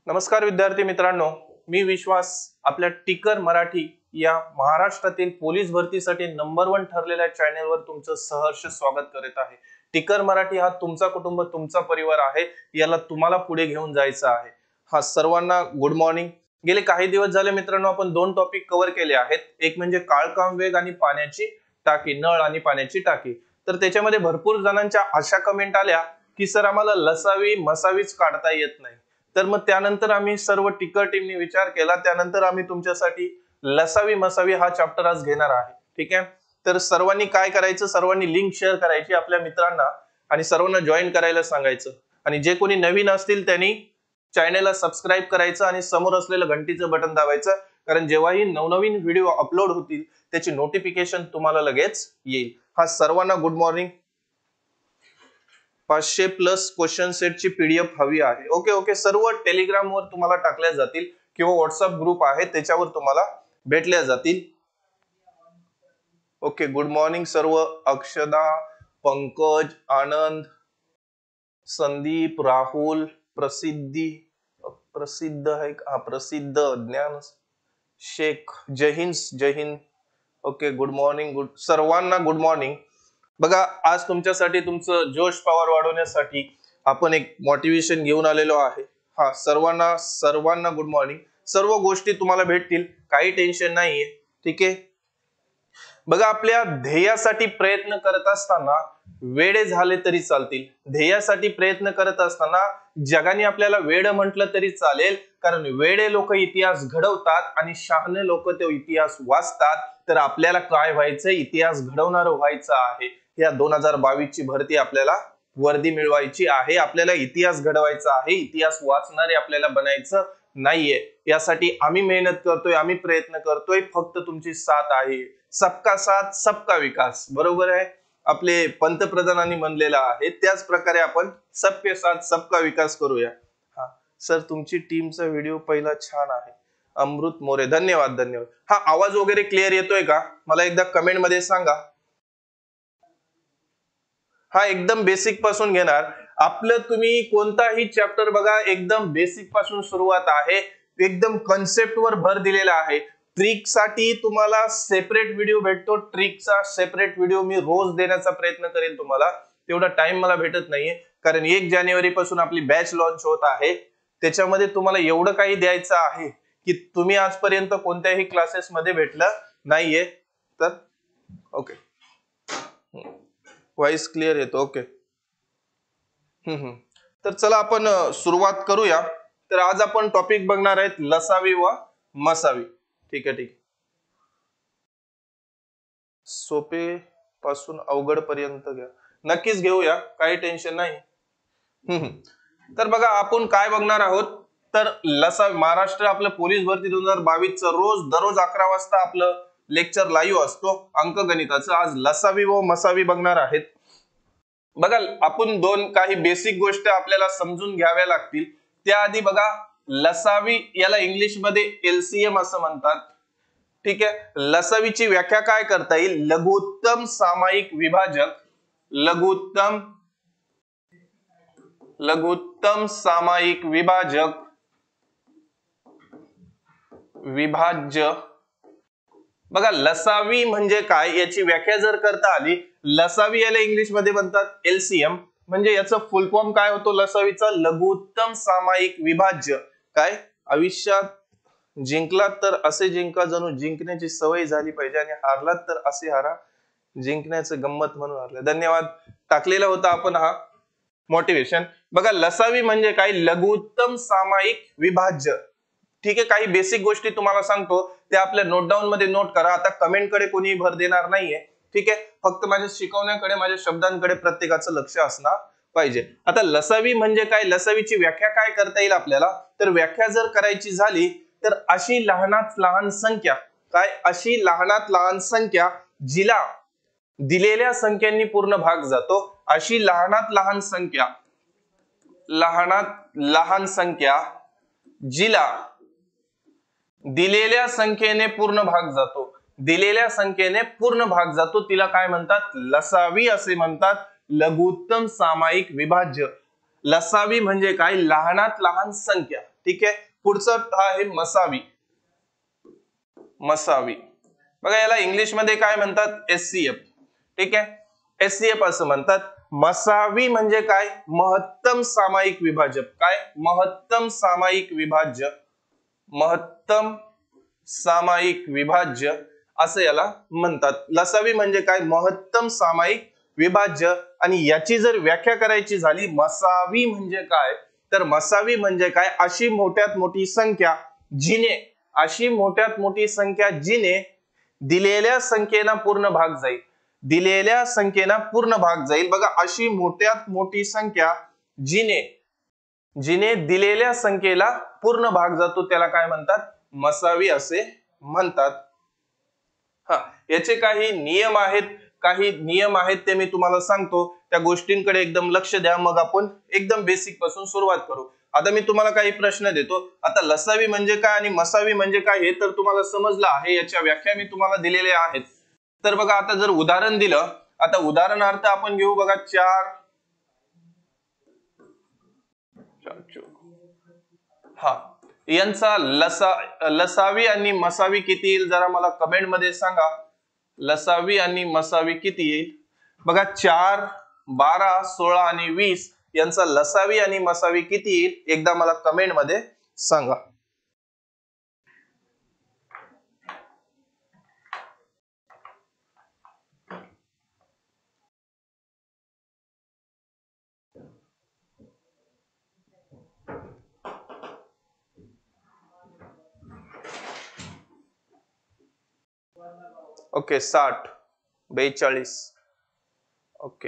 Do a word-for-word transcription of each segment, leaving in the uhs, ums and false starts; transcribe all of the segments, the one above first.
नमस्कार विद्यार्थी मित्रांनो, मी विश्वास आपल्या टिकर मराठी या महाराष्ट्रातील पोलीस भरतीसाठी नंबर वन ठरलेल्या चॅनलवर तुमचं सहर्ष स्वागत करीत आहे। टिकर मराठी हा तुमचा कुटुंब, तुमचा परिवार आहे, याला तुम्हाला पुढे घेऊन जायचं आहे। हा सर्वांना गुड मॉर्निंग। गेले काही दिवस झाले मित्रांनो आपण दोन टॉपिक कव्हर केले आहेत, एक म्हणजे काळकाम वेग आणि पाण्याची टाकी, नळ आणि पाण्याची टाकी। तर त्याच्यामध्ये भरपूर जणांच्या अशा कमेंट आल्या की सर आम्हाला लसावी मसावीच काढता येत नाही। तर मग त्यानंतर आम्ही सर्व टिकर टीमने विचार केला, त्यानंतर आम्ही तुमच्यासाठी लसावी मसावी हा चॅप्टर आज घेणार आहे। ठीक आहे, तर सर्वांनी काय करायचं, सर्वांनी लिंक शेअर करायची आपल्या मित्रांना आणि सर्वांना जॉईन करायला सांगायचं। आणि जे कोणी नवीन असतील त्यांनी चॅनलला सबस्क्राइब करायचं आणि समोर असलेलं घंटीचं बटन दाबायचं, कारण जेव्हाही नवनवीन व्हिडिओ अपलोड होतील त्याची नोटिफिकेशन तुम्हाला लगेच येईल। हा सर्वांना गुड मॉर्निंग। पाचशे प्लस क्वेश्चन सेटची पीडीएफ हवी आहे। ओके ओके, सर्व टेलिग्राम वर तुम्हाला टाकल्या जातील किंवा व्हॉट्सअप ग्रुप आहे त्याच्यावर तुम्हाला भेटल्या जातील। ओके, गुड मॉर्निंग सर्व। अक्षदा, पंकज, आनंद, संदीप, राहुल, प्रसिद्धी प्रसिद्ध है हा प्रसिद्ध, ज्ञान शेख, जय हिंद जय हिंद। ओके, गुड मॉर्निंग, गुड सर्वांना गुड मॉर्निंग। बघा, आज तुमच्यासाठी तुमचं जोश पॉवर वाढवण्यासाठी आपण एक मोटिवेशन घेऊन आलेलो आहे। हा सर्वांना सर्वांना गुड मॉर्निंग। सर्व गोष्टी तुम्हाला भेटतील, काही टेन्शन नाहीये। ठीक आहे, बघा आपल्या ध्येयासाठी प्रयत्न करत असताना वेडे झाले तरी चालतील। ध्येयासाठी प्रयत्न करत असताना जगाने आपल्याला वेड म्हटलं तरी चालेल, कारण वेडे लोक इतिहास घडवतात आणि शहाणे लोक तो इतिहास वाचतात। तर आपल्याला काय व्हायचं, इतिहास घडवणार व्हायचं आहे। या दोन हजार बावीस ची भरती आपल्याला वर्दी मिळवायची आहे, आपल्याला इतिहास घडवायचा आहे, इतिहास वाचणारे आपल्याला बनायचं नाहीये। यासाठी आम्ही मेहनत करतोय, आम्ही प्रयत्न करतोय, फक्त तुमची साथ आहे। सबका साथ सबका विकास, बरोबर आहे, आपले पंतप्रधानांनी म्हणलेलं आहे। त्याच प्रकारे आपण सबके साथ सबका विकास करूया। हा सर, तुमची टीमचा व्हिडिओ पहिला छान आहे। अमृत मोरे, धन्यवाद धन्यवाद। हा आवाज वगैरे क्लिअर येतोय का, मला एकदा कमेंट मध्ये सांगा। हा एकदम बेसिक पासून घेणार आपलं, तुम्ही कोणताही चॅप्टर बघा एकदम बेसिक पासून सुरुवात आहे, एकदम कन्सेप्ट वर भर दिलेला आहे। ट्रिक साठी तुम्हाला सेपरेट व्हिडिओ भेटतो, ट्रिकचा सेपरेट व्हिडिओ मी रोज देण्याचा प्रयत्न करेन तुम्हाला, तेवढा टाइम मला भेटत नाहीये, कारण एक जानेवारी पासून आपली बॅच लॉन्च होत आहे। त्याच्यामध्ये तुम्हाला एवढं काही द्यायचं आहे की तुम्ही आजपर्यंत कोणत्याही क्लासेस मध्ये भेटलं नाहीये। तर ओके, व्हॉइस क्लिअर येतो। ओके, हम्म हम्म तर चला आपण सुरुवात करूया। तर आज आपण टॉपिक बघणार आहेत लसावी व मसावी। ठीक आहे ठीक आहे, सोपे पासून अवघड पर्यंत घ्या, नक्कीच घेऊया, काही टेन्शन नाही। हम्म तर बघा आपण काय बघणार आहोत, तर लसावी, महाराष्ट्र आपलं पोलीस भरती दोन हजार बावीस च रोज दररोज अकरा वाजता आपलं लेक्चर लाईव्ह असतो अंकगणिताचं। आज लसावी व मसावी बघणार आहेत। बघा, आपण दोन काही बेसिक गोष्टी आपल्याला समजून घ्याव्या लागतील। त्याआधी बघा, लसावी याला इंग्लिश मध्ये एलसीएम असं म्हणतात। ठीक आहे, लसावीची व्याख्या काय करता येईल, लघुत्तम सामायिक विभाजक, लघुत्तम लघुत्तम सामायिक विभाजक, विभाज्य। बघा, लसावी म्हणजे काय याची व्याख्या जर करता आली, लसावी याला इंग्लिश मध्ये म्हणतात एलसीएम, म्हणजे याचं फुल फॉर्म काय होतो लसावीचा, लघुत्तम सामायिक विभाज्य। काय, आयुष्यात जिंकलात तर असे जिंका जणू जिंकण्याची सवय झाली पाहिजे, आणि हारलात तर असे हारा जिंकण्याचं गंमत म्हणून हारले। धन्यवाद, टाकलेला होता आपण हा मोटिवेशन। बघा, लसावी म्हणजे काय, लघुत्तम सामायिक विभाज्य। ठीक आहे, काही बेसिक गोष्टी तुम्हाला सांगतो, त्या आपल्या नोट डाऊन मध्ये नोट करा। आता कमेंट कडे कोणी भर देणार नाहीये, ठीक आहे, फक्त माझ्या शिकवण्याकडे, माझ्या शब्दांकडे प्रत्येकाचं लक्ष असणार पाहिजे। आता लसावी म्हणजे काय, लसावीची व्याख्या काय करता येईल आपल्याला, तर व्याख्या जर करायची झाली तर अशी लहानात लहान संख्या, काय, अशी लहानात लहान संख्या जिला दिलेल्या संख्यांनी पूर्ण भाग जातो, अशी लहानात लहान संख्या, लहानात लहान संख्या जिला दिलेल्या संख्येने पूर्ण भाग जातो, दिलेल्या संख्येने पूर्ण भाग जातो तिला काय म्हणतात, लसावी असे म्हणतात, लघुत्तम सामायिक विभाज्य। लसावी म्हणजे काय, लहानात लहान संख्या. ठीक आहे, पुढचं आहे मसावी. मसावी बघा याला इंग्लिश मध्ये काय म्हणतात, एचसीएफ. ठीक आहे, एचसीएफ असं म्हणतात. मसावी म्हणजे काय, महत्तम सामायिक विभाज्य. काय, महत्तम सामायिक विभाज्य. महत्तम सामायिक विभाज्य असं याला म्हणतात. लसावी म्हणजे काय, महत्तम सामायिक विभाज्य. आणि याची जर व्याख्या करायची झाली, मसावी म्हणजे काय, तर मसावी म्हणजे काय, अशी मोठ्यात मोठी संख्या जिने अशी मोठ्यात मोठी संख्या जिने दिलेल्या संख्येला पूर्ण भाग जाईल. दिलेल्या संख्येला पूर्ण भाग जाईल. बघा अशी मोठ्यात मोठी संख्या जिने जिने दिलेल्या संख्येला पूर्ण भाग जातो त्याला काय म्हणतात, मसावी असे म्हणतात. हा, याचे काही नियम आहेत. काही नियम आहेत ते मी तुम्हाला सांगतो, त्या गोष्टींकडे एकदम लक्ष द्या. मग आपण एकदम बेसिक पासून सुरुवात करू. आता मी तुम्हाला काही प्रश्न देतो. आता लसावी म्हणजे काय आणि मसावी म्हणजे काय हे तर तुम्हाला समजलं आहे. याच्या व्याख्या मी तुम्हाला दिलेल्या आहेत. तर बघा आता जर उदाहरण दिलं, आता उदाहरणार्थ आपण घेऊ बघा चार हा यांचा लसा लसावी आणि मसावी किती येईल जरा मला कमेंट मध्ये सांगा. लसावी आणि मसावी किती येईल बघा. चार, बारा, सोळा आणि वीस यांचा लसावी आणि मसावी किती येईल एकदा मला कमेंट मध्ये सांगा. ओके, साठ, बेचाळीस. ओके,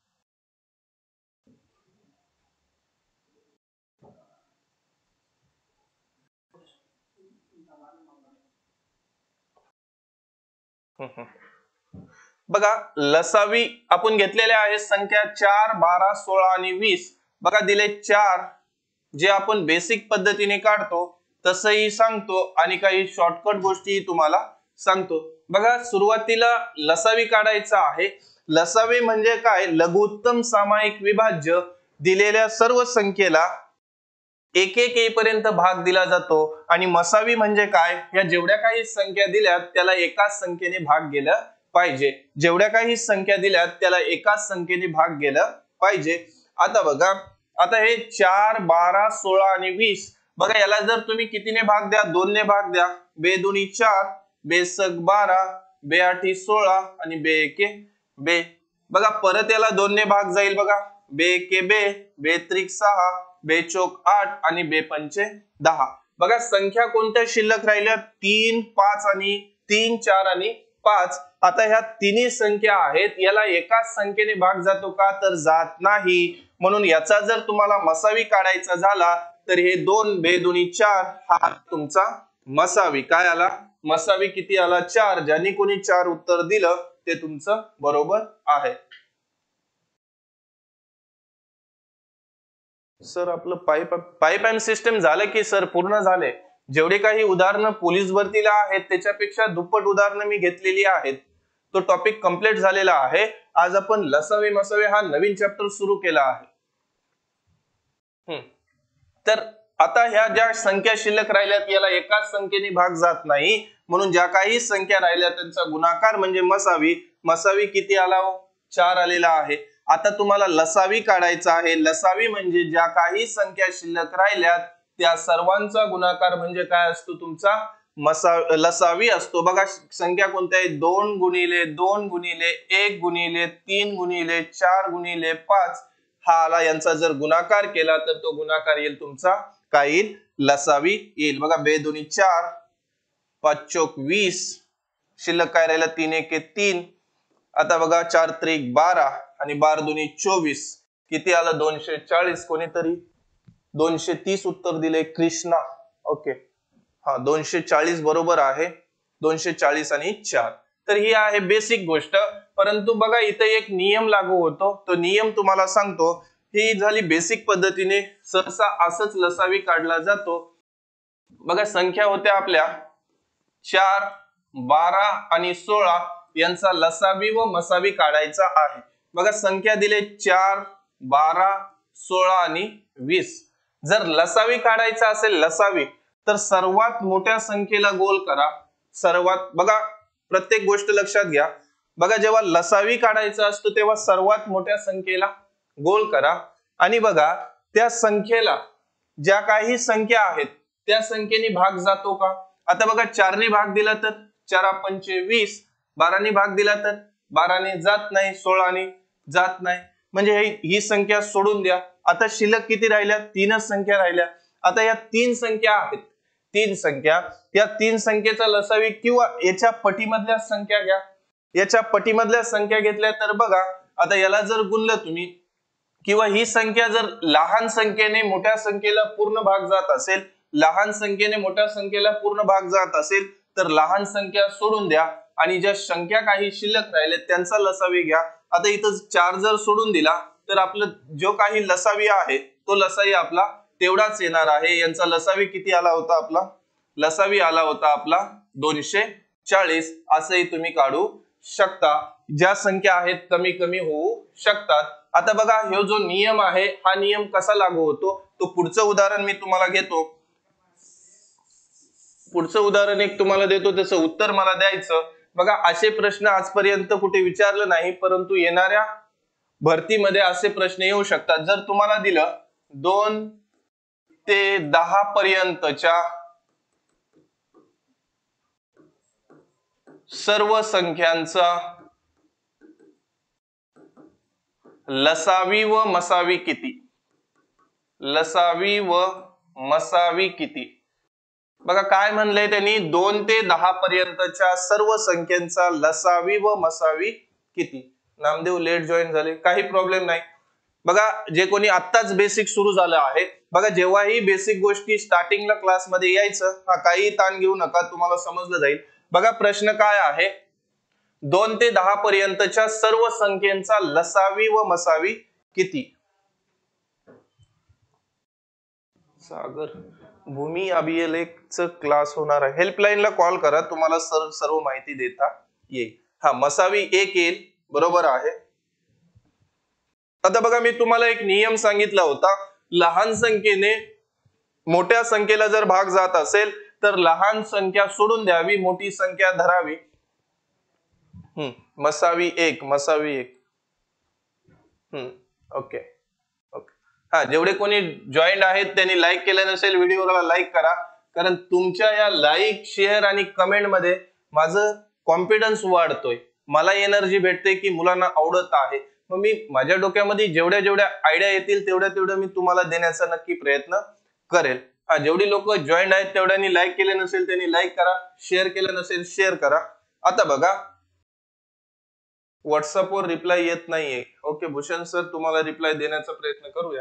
बघा लसावी आपण घेतलेल्या आहे संख्या चार, बारा, सोळा आणि वीस. बघा दिले चार, जे आपण बेसिक पद्धतीने काढतो तसंही सांगतो आणि काही शॉर्टकट गोष्टी तुम्हाला सांगतो. बघा सुरुवातीला लसावी काढायचा आहे. लसावी म्हणजे काय, लघुत्तम सामायिक विभाज्य. दिलेल्या सर्व संख्येला एक एक येईपर्यंत भाग दिला जातो. आणि मसावी म्हणजे काय, या जेवढ्या काही संख्या दिल्यात त्याला एकाच संख्येने भाग गेला पाहिजे. जेवढ्या काही संख्या दिल्यात त्याला एकाच संख्येने भाग गेला पाहिजे. आता बघा, आता हे चार, बारा, सोळा आणि वीस. बघा याला जर तुम्ही कितीने भाग द्या, दोन ने भाग द्या. बे दोन्ही चार, बेसक बारा, बे आठी सोळा आणि बे एके बे. बघा परत याला दोन ने भाग जाईल. बघा बे एके बे, बे त्रिक सहा, बे चौक आठ आणि बे पंचे दहा. बघा संख्या कोणत्या शिल्लक राहिल्या, तीन, पाच आणि तीन, चार आणि पाच. आता ह्या तिन्ही संख्या आहेत, याला एकाच संख्येने भाग जातो का, तर जात नाही. म्हणून याचा जर तुम्हाला मसावी काढायचा झाला तर हे दोन, बे दोन्ही चार हा तुमचा मसावी. काय आला, मसावी किती आला, चार. ज्यांनी कोणी चार उत्तर दिलं ते तुमचं बरोबर आहे. सर आपलं पाईप पाईप अँड सिस्टम झालं की सर पूर्ण झाले. जेवढे काही उदाहरणं पोलीस भरतीला आहेत त्याच्यापेक्षा दुप्पट उदाहरणं मी घेतलेली आहेत. तो टॉपिक कंप्लीट झालेला आहे. आज आपण लसावे मसावे हा नवीन चॅप्टर सुरू केला आहे. हम्म तर आता ह्या ज्या संख्या शिल्लक राहिल्यात याला एकाच संख्येने भाग जात नाही. म्हणून ज्या काही संख्या राहिल्या त्यांचा गुणाकार म्हणजे मसावी. मसावी किती आला, चार आलेला आहे. आता तुम्हाला लसावी काढायचा आहे. लसावी म्हणजे ज्या काही संख्या शिल्लक राहिल्यात त्या सर्वांचा गुणाकार म्हणजे काय असतो, तुमचा मसा लसावी असतो. बघा संख्या कोणत्या आहे, दोन गुणिले दोन गुणिले एक गुणिले तीन गुणिले चार गुणिले पाच हा आला. यांचा जर गुणाकार केला तर तो गुणाकार येईल तुमचा काय येईल, लसावी येईल. बघा बे दोन्ही चार, पाच चौक वीस, शिल्लक काय राहिला तीन एके तीन. आता बघा चार त्रिक बारा आणि बारा दोन्ही चोवीस. किती आलं, दोनशे चाळीस. कोणीतरी दोनशे तीस उत्तर दिले, कृष्णा. ओके हा दोनशे चाळीस बरोबर आहे. दोनशे चाळीस आणि चार. तर ही आहे बेसिक गोष्ट. परंतु बघा इथे एक नियम लागू होतो. तो नियम तुम्हाला सांगतो. ही झाली बेसिक पद्धतीने. सहसा असंच लसावी काढला जातो. बघा संख्या होत्या आपल्या चार, बारा आणि सोळा यांचा लसावी व मसावी काढायचा आहे. बघा संख्या दिले चार, बारा, सोळा आणि वीस. जर लसावी काढायचा असेल लसावी, तर सर्वात मोठ्या संख्येला गोल करा. सर्वात बघा प्रत्येक गोष्ट लक्षात घ्या. बघा जेव्हा लसावी काढायचा असतो तेव्हा सर्वात मोठ्या संख्येला गोल करा आणि बघा त्या संख्येला ज्या काही संख्या आहेत त्या संख्येने भाग जातो का. आता बघा चारने भाग दिला तर चार पंचे वीस, बाराने भाग दिला तर बाराने जात नाही, सोळाने जात नाही, म्हणजे ही संख्या सोडून द्या. आता शिल्लक किती राहिल्या, तीनच संख्या राहिल्या. आता या तीन संख्या आहेत, तीन संख्या, या तीन संख्येचा लसावी किंवा याच्या पटीमधल्या संख्या घ्या. याच्या पटीमधल्या संख्या घेतल्या तर बघा आता याला जर गुणलं तुम्ही किंवा ही संख्या जर लहान संख्येने मोठ्या संख्येला पूर्ण भाग जात असेल, लहान संख्येने मोठ्या संख्येला पूर्ण भाग जात असेल तर लहान संख्या सोडून द्या आणि ज्या संख्या काही शिल्लक राहिले त्यांचा लसावी घ्या. आता इथं चार जर सोडून दिला तर आपलं जो काही लसावी आहे तो लसावी आपला तेवढाच येणार आहे. यांचा लसावी किती आला होता, आपला लसावी आला होता आपला दोनशे चाळीस. असंही तुम्ही काढू शकता. ज्या संख्या आहेत कमी कमी होऊ शकतात. आता बघा हा जो नियम आहे हा नियम कसा लागू होतो तो पुढचं उदाहरण मी तुम्हाला घेतो. पुढचं उदाहरण एक तुम्हाला देतो, त्याचं उत्तर मला द्यायचं. बघा असे प्रश्न आजपर्यंत कुठे विचारलं नाही, परंतु येणाऱ्या भरतीमध्ये असे प्रश्न येऊ शकतात. जर तुम्हाला दिलं दोन ते दहा पर्यंतच्या सर्व संख्यांचा लसावी व मसावी किती, लसावी व मसावी किती. बघा काय म्हणलंय त्यांनी, दोन ते दहा पर्यंतच्या सर्व संख्यांचा लसावी व मसावी किती. नामदेव लेट जॉईन झाले, काही प्रॉब्लेम नाही. बघा जे कोणी आत्ताच बेसिक सुरू झालं आहे, बघा जेव्हाही बेसिक गोष्टी स्टार्टिंगला क्लासमध्ये यायचं, हा काही ताण घेऊ नका, तुम्हाला समजलं जाईल. बघा प्रश्न काय आहे, दोन ते दहा पर्यंतच्या सर्व संख्येचा लसावी व मसावी किती. सागर भूमी अभिलेखचं क्लास होणार आहे, हेल्पलाईनला कॉल करा, तुम्हाला सर्व सर्व माहिती देता येईल. हा मसावी एक येईल, बरोबर आहे. आता बघा मी तुम्हाला एक नियम सांगितला होता, लहान संख्येने मोठ्या संख्येला जर भाग जात असेल तर लहान संख्या सोडून द्यावी, मोठी संख्या धरावी. हम्म मसावी एक, मसावी एक. हम्म ओके ओके. हा जेवढे कोणी जॉईंट आहेत त्यांनी लाईक केलं नसेल व्हिडिओला लाईक करा, कारण तुमच्या या लाईक शेअर आणि कमेंट मध्ये माझं कॉन्फिडन्स वाढतोय, मला एनर्जी भेटते की मुलांना आवडत आहे. मग मी माझ्या डोक्यामध्ये जेवढ्या जेवढ्या आयडिया येतील तेवढ्या तेवढ्या मी तुम्हाला देण्याचा नक्की प्रयत्न करेल. हा जेवढी लोक जॉईंट आहेत तेवढ्यांनी लाईक केले नसेल त्यांनी लाईक करा, शेअर केलं नसेल शेअर करा. आता बघा व्हॉट्सअपवर रिप्लाय येत नाहीये. ओके भूषण सर तुम्हाला रिप्लाय देण्याचा प्रयत्न करूया.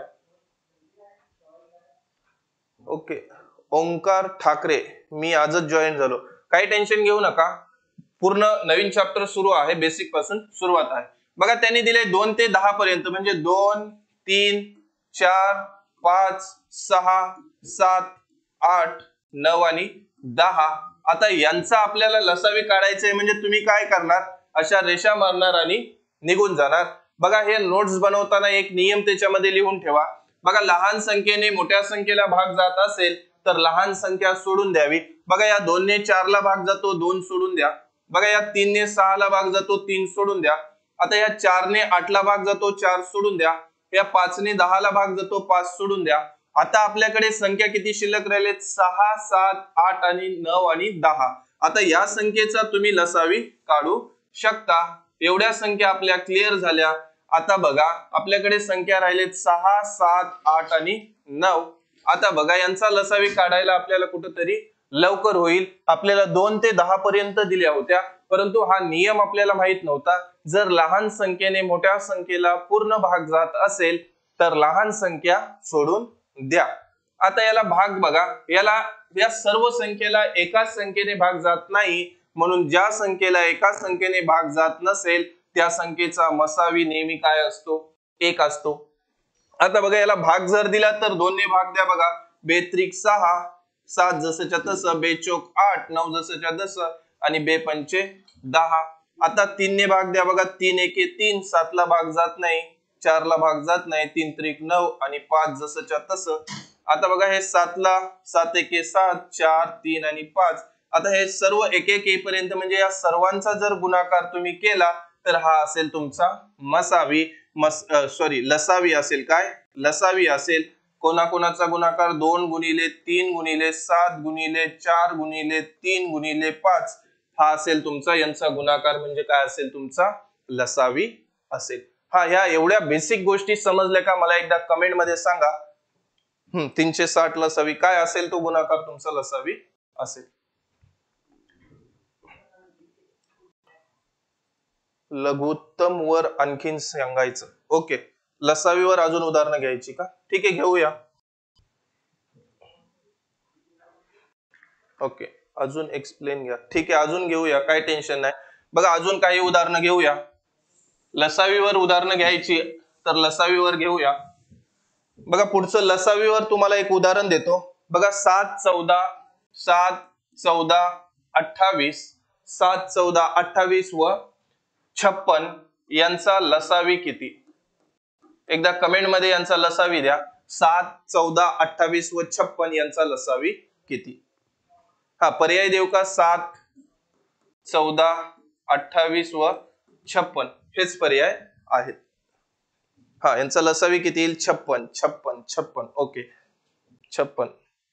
ओके ओंकार ठाकरे, मी आजच जॉईन झालो, काही टेन्शन घेऊ नका, पूर्ण नवीन चॅप्टर सुरू आहे, बेसिक पासून सुरुवात आहे. बघा त्यांनी दिले दोन ते दहा पर्यंत, म्हणजे दोन तीन चार पाच सहा सात आठ नऊ आणि दहा. आता यांचा आपल्याला लसावी काढायचंय, म्हणजे तुम्ही काय करणार, अशा रेषा मारणार आणि निघून जाणार. बघा हे नोट्स बनवताना एक नियम त्याच्यामध्ये लिहून ठेवा. बघा लहान संख्येने मोठ्या संख्येला भाग जात असेल तर लहान संख्या सोडून द्यावी. बघा या दोनने चारला भाग जातो, दोन सोडून द्या. बघा या तीनने सहाला भाग जातो, तीन सोडून द्या. आता या चारने आठला भाग जातो, चार सोडून द्या. या पाचने दहाला भाग जातो, पाच सोडून द्या. आता आपल्याकडे संख्या किती शिल्लक राहिलेत, सहा सात आठ आणि नऊ आणि दहा. आता या संख्येचा तुम्ही लसावी काढू शकता. एवढ्या संख्या आपल्या क्लिअर झाल्या. आता बघा आपल्याकडे संख्या राहिलेत सहा सात आठ आणि नऊ. आता बघा यांचा लसावी काढायला आपल्याला कुठेतरी लवकर होईल. आपल्याला दोन ते दहा पर्यंत दिल्या होत्या, परंतु हा नियम आपल्याला माहित नव्हता. जर लहान संख्येने मोठ्या संख्येला पूर्ण भाग जात असेल तर लहान संख्या सोडून द्या. आता याला भाग बघा, याला या सर्व संख्येला एकाच संख्येने भाग जात नाही, म्हणून ज्या संख्येला एकाच संख्येने भाग जात नसेल त्या संख्येचा मसावी नेहमी काय असतो, एक असतो. आता बघा याला भाग जर दिला तर दोनने भाग द्या. बघा बेत्रिक सहा, सात जसंच्या तसं, बेचोक आठ, नऊ जसंच्या तसं आणि बे पंचे दहा. आता तीनने भाग द्या. बघा तीन एके तीन, सातला भाग जात नाही, चारला भाग जात नाही, तीन त्रिक नऊ आणि पाच जसंच्या तसं. आता बघा हे सातला सात एके सात, चार तीन आणि पाच. आता हे सर्व एक एक येईपर्यंत म्हणजे या सर्वांचा जर गुणाकार तुम्ही केला तर हा असेल तुमचा मसावी मस सॉरी लसावी असेल. काय लसावी असेल. कोणाकोणाचा गुणाकार दोन गुणिले तीन गुणिले सात गुणिले चार गुणिले तीन गुणिले पाच हा असेल तुमचा, यांचा गुणाकार म्हणजे काय असेल तुमचा लसावी असेल. हा ह्या एवढ्या बेसिक गोष्टी समजल्या का मला एकदा कमेंट मध्ये सांगा. हम्म तीनशे साठ लसावी काय असेल तो गुणाकार तुमचा लसावी असेल. लघुत्तम वर आणखीन सांगायचं. ओके लसावीवर अजून उदाहरणं घ्यायची का? ठीक आहे घेऊया. ओके अजून एक्सप्लेन घ्या. ठीक आहे अजून घेऊया काय टेन्शन नाही. बघा अजून काही उदाहरणं घेऊया. लसावीवर उदाहरणं घ्यायची तर लसावीवर घेऊया. बघा पुढचं लसावीवर तुम्हाला एक उदाहरण देतो. बघा सात चौदा सात चौदा अठ्ठावीस सात चौदा अठ्ठावीस व छप्पन यांचा लसावी किती? एकदा कमेंट मध्ये यांचा लसावी द्या. सात चौदा अठ्ठावीस व छप्पन यांचा लसावी किती? हा पर्याय देऊ का? सात चौदा अठ्ठावीस व छप्पन हेच पर्याय आहेत. हा यांचा लसावी किती येईल? छप्पन छप्पन छप्पन. ओके छप्पन.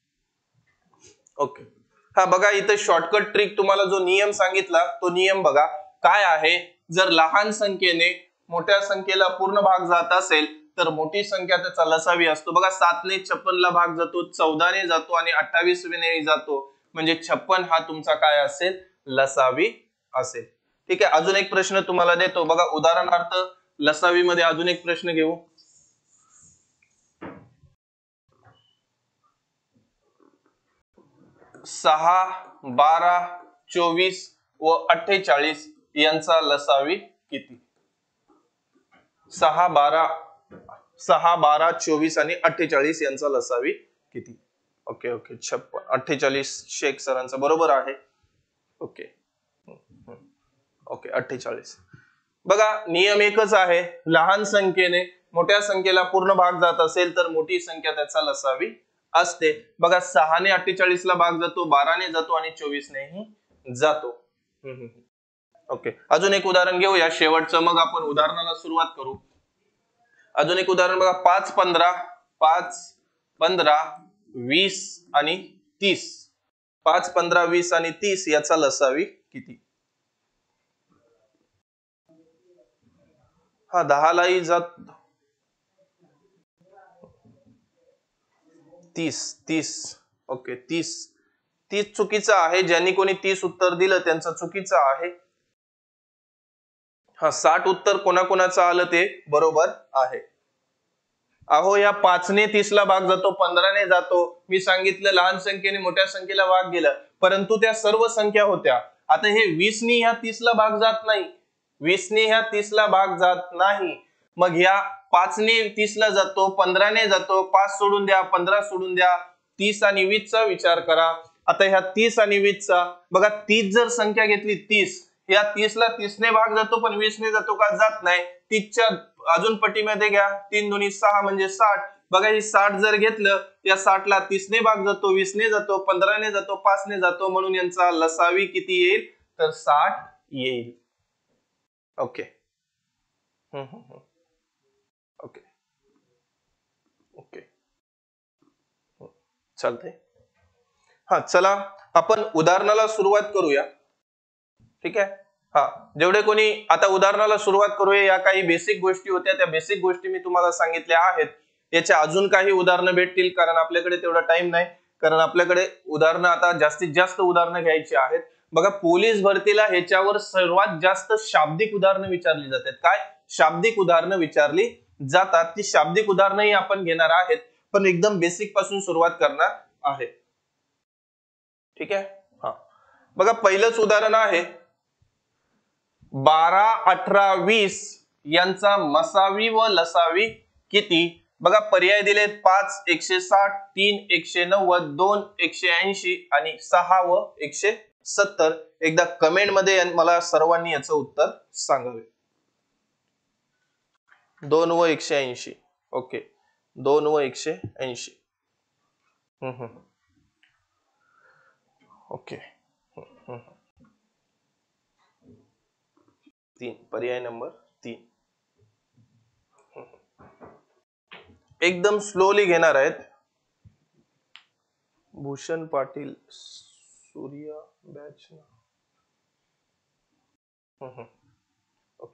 ओके हा बघा इथे शॉर्टकट ट्रिक तुम्हाला जो नियम सांगितला तो नियम बघा काय आहे. जर लहान संख्येने मोठ्या संख्येला पूर्ण भाग जात असेल तर मोठी संख्या त्याचा लसावी असतो. बघा सातने छप्पनला भाग जातो, चौदाने जातो आणि अठ्ठावीस ने जातो म्हणजे छप्पन हा तुमचा काय असेल लसावी असेल. ठीक आहे अजून एक प्रश्न तुम्हाला देतो. बघा उदाहरणार्थ लसावी मध्ये अजून एक प्रश्न घेऊ. सहा बारा चोवीस व अठ्ठेचाळीस यांचा लसावी किती? सहा बारा सहा बारा चोवीस आणि अठ्ठेचाळीस यांचा लसावी किती? ओके ओके छप्पन अठ्ठेचाळीस शेख सरांचा बरोबर आहे. ओके ओके अठ्ठेचाळीस. बघा नियम एकच आहे. लहान संख्येने मोठ्या संख्येला पूर्ण भाग जात असेल तर मोठी संख्या त्याचा लसावी असते. बघा सहाने अठ्ठेचाळीस ला भाग जातो, बाराने जातो आणि चोवीस नेही जातो. ओके अजून एक उदाहरण घेऊया शेवटचं मग आपण उदाहरणाला सुरुवात करू. अजून एक उदाहरण बघा पाच पंधरा पाच पंधरा वीस आणि तीस. पाच पंधरा वीस आणि तीस याचा लसावी किती? हा दहालाही जात तीस तीस. ओके तीस तीस चुकीचं आहे. ज्यांनी कोणी तीस उत्तर दिलं त्यांचं चुकीचं आहे. हा साठ उत्तर कोणाकोणाचं आलं ते बरोबर आहे. अहो या पाचने तीसला भाग जातो, पंधराने जातो. मी सांगितलं लहान संख्येने मोठ्या संख्येला भाग गेला परंतु त्या सर्व संख्या होत्या. आता हे वीसनी ह्या तीसला भाग जात नाही, वीसने ह्या तीसला भाग जात नाही. मग ह्या पाचने तीसला जातो, पंधराने जातो, पाच सोडून द्या, पंधरा सोडून द्या, तीस आणि वीसचा विचार करा. आता ह्या तीस आणि वीसचा बघा तीस जर संख्या घेतली तीस या तीसला तीसने भाग जातो पण वीसने जातो का? जात नाही. तीसच्या अजून पटीमध्ये घ्या, तीन दोन्ही सहा म्हणजे साठ. बघा ही साठ जर घेतलं या साठला तीसने भाग जातो, वीसने जातो, पंधराने जातो, पाचने जातो म्हणून यांचा लसावी किती येईल? तर साठ येईल. ओके ओके ओके चालतंय. हा चला आपण उदाहरणाला सुरुवात करूया. ठीक आहे. हा जेवढे कोणी आता उदाहरणाला सुरुवात करूया. या काही बेसिक गोष्टी होत्या त्या बेसिक गोष्टी मी तुम्हाला सांगितल्या आहेत. याच्या अजून काही उदाहरणं भेटतील कारण आपल्याकडे तेवढा टाइम नाही. कारण आपल्याकडे उदाहरणं आता जास्तीत जास्त उदाहरणं घ्यायची आहेत. बघा पोलीस भरतीला ह्याच्यावर सर्वात जास्त शाब्दिक उदाहरणं विचारली जातात. काय? शाब्दिक उदाहरणं विचारली जातात. ती शाब्दिक उदाहरणंही आपण घेणार आहेत पण एकदम बेसिक पासून सुरुवात करणार आहे. ठीक आहे. हा बघा पहिलंच उदाहरण आहे बारा अठरा वीस यांचा मसावी व लसावी किती? बघा पर्याय दिलेत पाच एकशे साठ, तीन एकशे नव्वद, दोन एकशे ऐंशी आणि सहा व एकशे सत्तर. एकदा कमेंट मध्ये मला सर्वांनी याचं उत्तर सांगावे. दोन व एकशे ऐंशी. ओके, दोन व एकशे ऐंशी. हम्म हम्म ओके. हम्म तीन, पर्याय नंबर तीन. एकदम स्लोली घेणार आहेत. भूषण पाटील, सूर्या बॅच. ओके,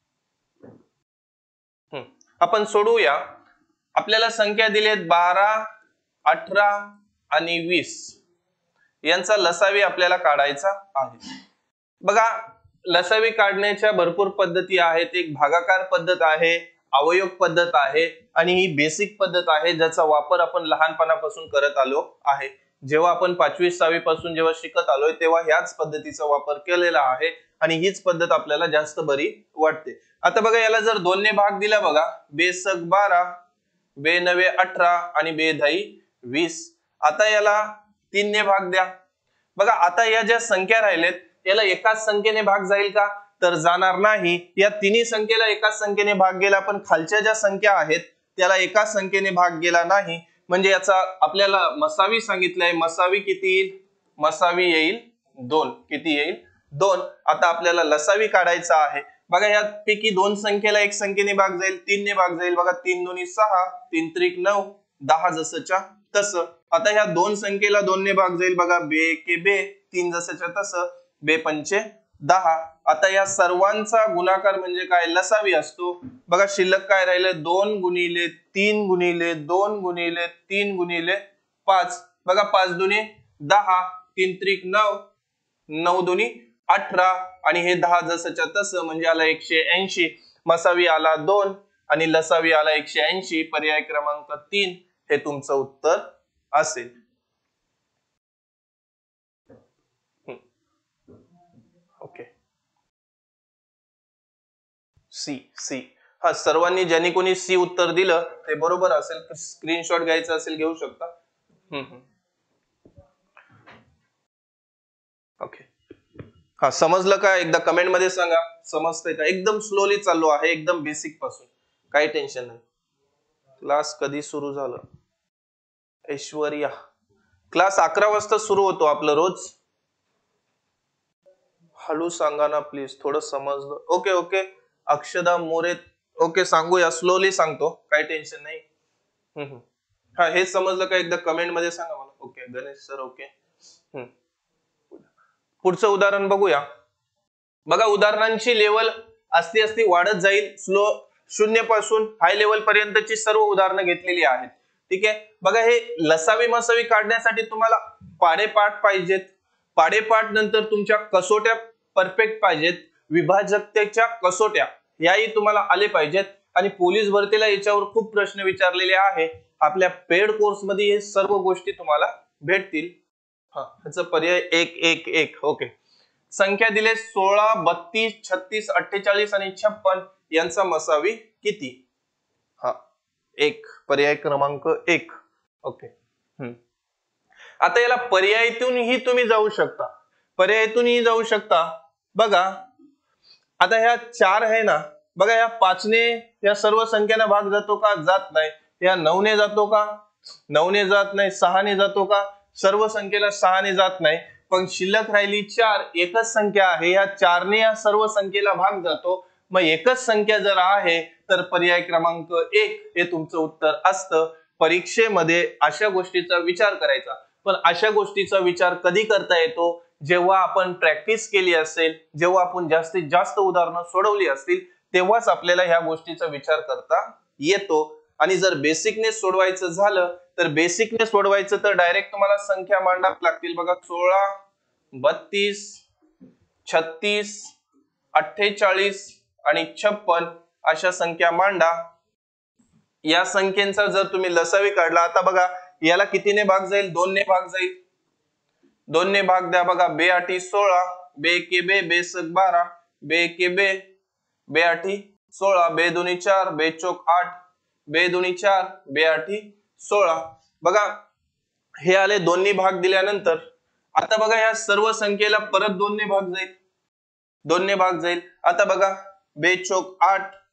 आपण सोडवूया. आपल्याला संख्या दिलेत बारा, अठरा आणि वीस. यांचा लसावी आपल्याला काढायचा आहे. बघा, लसावी काढण्याच्या भरपूर पद्धती आहेत. एक भागाकार पद्धत आहे, अवयोग पद्धत आहे आणि ही बेसिक पद्धत आहे ज्याचा वापर आपण लहानपणापासून करत आलो आहे. जेव्हा आपण पाचवी सहावी पासून जेव्हा शिकत आलोय तेव्हा ह्याच पद्धतीचा वापर केलेला आहे आणि हीच पद्धत आपल्याला जास्त बरी वाटते. आता बघा, याला जर दोनने भाग दिला, बघा, बेसक बारा, बे नवे अठरा आणि बे दहाई वीस. आता याला तीनने भाग द्या. बघा, आता या ज्या संख्या राहिलेत याला एकाच संख्येने भाग जाईल का? तर जाणार नाही. या तिन्ही संख्येला एकाच संख्येने भाग गेला, पण खालच्या ज्या संख्या आहेत त्याला एकाच संख्येने भाग गेला नाही. म्हणजे याचा आपल्याला मसावी सांगितलंय. मसावी किती येईल? मसावी येईल दोन. किती येईल? दोन. आता आपल्याला लसावी काढायचा आहे. बघा, या पैकी दोन संख्येला एक संख्येने भाग जाईल, तीनने भाग जाईल. बघा, तीन दोन्ही सहा, तीन त्रिक नऊ, दहा जसंच्या तसं. आता ह्या दोन संख्येला दोनने भाग जाईल. बघा, बे के बे, तीन जसंच्या तसं, बे पंचे दहा. आता या सर्वांचा गुणाकार म्हणजे काय? लसावी असतो. बघा, शिल्लक काय राहिलं? दोन गुणिले तीन गुणिले दोन गुणिले तीन गुणिले पाच. बघा, पाच दुनी दहा, तीन त्रिक नऊ, नऊ दुनी अठरा आणि हे दहा जसंच्या तसं म्हणजे आला एकशे ऐंशी. मसावी आला दोन आणि लसावी आला एकशे ऐंशी. पर्याय क्रमांक तीन हे तुमचं उत्तर असेल. Okay, C. सी हा, सर्वांनी ज्यांनी कोणी सी उत्तर दिलं ते बरोबर असेल. स्क्रीनशॉट घ्यायचा असेल घेऊ शकता. हम्म ओके, हा, समजलं का? एकदा कमेंट मध्ये सांगा समजतंय का. एकदम स्लोली चाललो आहे, एकदम बेसिक पासून, काही टेन्शन नाही. क्लास कधी सुरू झालं? ऐश्वर्या, क्लास अकरा वाजता सुरू होतो आपलं रोज. हळू सांगा ना प्लीज, थोडं समजलं. ओके ओके, अक्षदा मोरे. ओके, सांगूया, स्लोली सांगतो, काही टेन्शन नाही. हम्म हा, हे समजलं का? एकदा कमेंट मध्ये सांगा मला. Okay, Ganesh sir. ओके, हम्म पुढचं उदाहरण बघूया. बघा, उदाहरणांची लेवल असती असती वाढत जाईल. स्लो शून्य पासून हाय लेवल पर्यंतची सर्व उदाहरणं घेतलेली आहेत. ठीक आहे. बघा, हे लसावी मसावी काढण्यासाठी तुम्हाला पाडेपाठ पाहिजेत. पाडेपाठ नंतर तुमच्या कसोट्या परफेक्ट पाहिजेत. विभाजकतेच्या कसोट्या याही तुम्हाला आले पाहिजेत. आणि पोलीस भरतीला याच्यावर खूप प्रश्न विचारलेले आहे. आपल्या पेड कोर्स मध्ये हे सर्व गोष्टी तुम्हाला भेटतील. हा, ह्याचा पर्याय एक एक एक. ओके, संख्या दिले सोळा, बत्तीस, छत्तीस, अठ्ठेचाळीस आणि छप्पन. यांचा मसावी किती? हा, एक. पर्याय क्रमांक एक. ओके, हम्म आता याला पर्यायातूनही तुम्ही जाऊ शकता. पर्यायातूनही जाऊ शकता. बघा, आता ह्या चार आहे ना, बघा, या पाचने या सर्व संख्यांना भाग जातो का? जात नाही. या नऊने जातो का? नऊने जात नाही. सहाने जातो का? सर्व संख्येला सहाने जात नाही. पण शिल्लक राहिली चार. एकच संख्या आहे, या चारने या सर्व संख्येला भाग जातो. मग एकच संख्या जर आहे तर पर्याय क्रमांक एक हे तुमचं उत्तर असतं. परीक्षेमध्ये अशा गोष्टीचा विचार करायचा. पण अशा गोष्टीचा विचार कधी करता येतो? जेव्हा आपण प्रॅक्टिस केली असेल, जेव्हा आपण जास्तीत जास्त उदाहरणं सोडवली असतील, तेव्हाच आपल्याला ह्या गोष्टीचा विचार करता येतो. आणि जर बेसिकने सोडवायचं झालं तर बेसिकने सोडवायचं तर डायरेक्ट तुम्हाला संख्या मांडाव्या लागतील. बघा, सोळा, बत्तीस, छत्तीस, अठ्ठेचाळीस आणि छप्पन अशा संख्या मांडा. या संख्येचा जर तुम्ही लसावी काढला, आता बघा, याला कितीने भाग जाईल? दोनने भाग जाईल. दोनने भाग द्या. बघा, बे आठी सोळा, बे के बे, बे सक बारा, बे के बे, बे आठी सोळा, बे दोन्ही चार, बे चोक आठ, बे दोन्ही चार, बे आठी सोळा. बघा, हे आले दोन्ही भाग दिल्यानंतर. आता बघा, या सर्व संख्येला परत दोनने भाग जाईल. दोनने भाग जाईल. आता बघा, बे चोक आठ,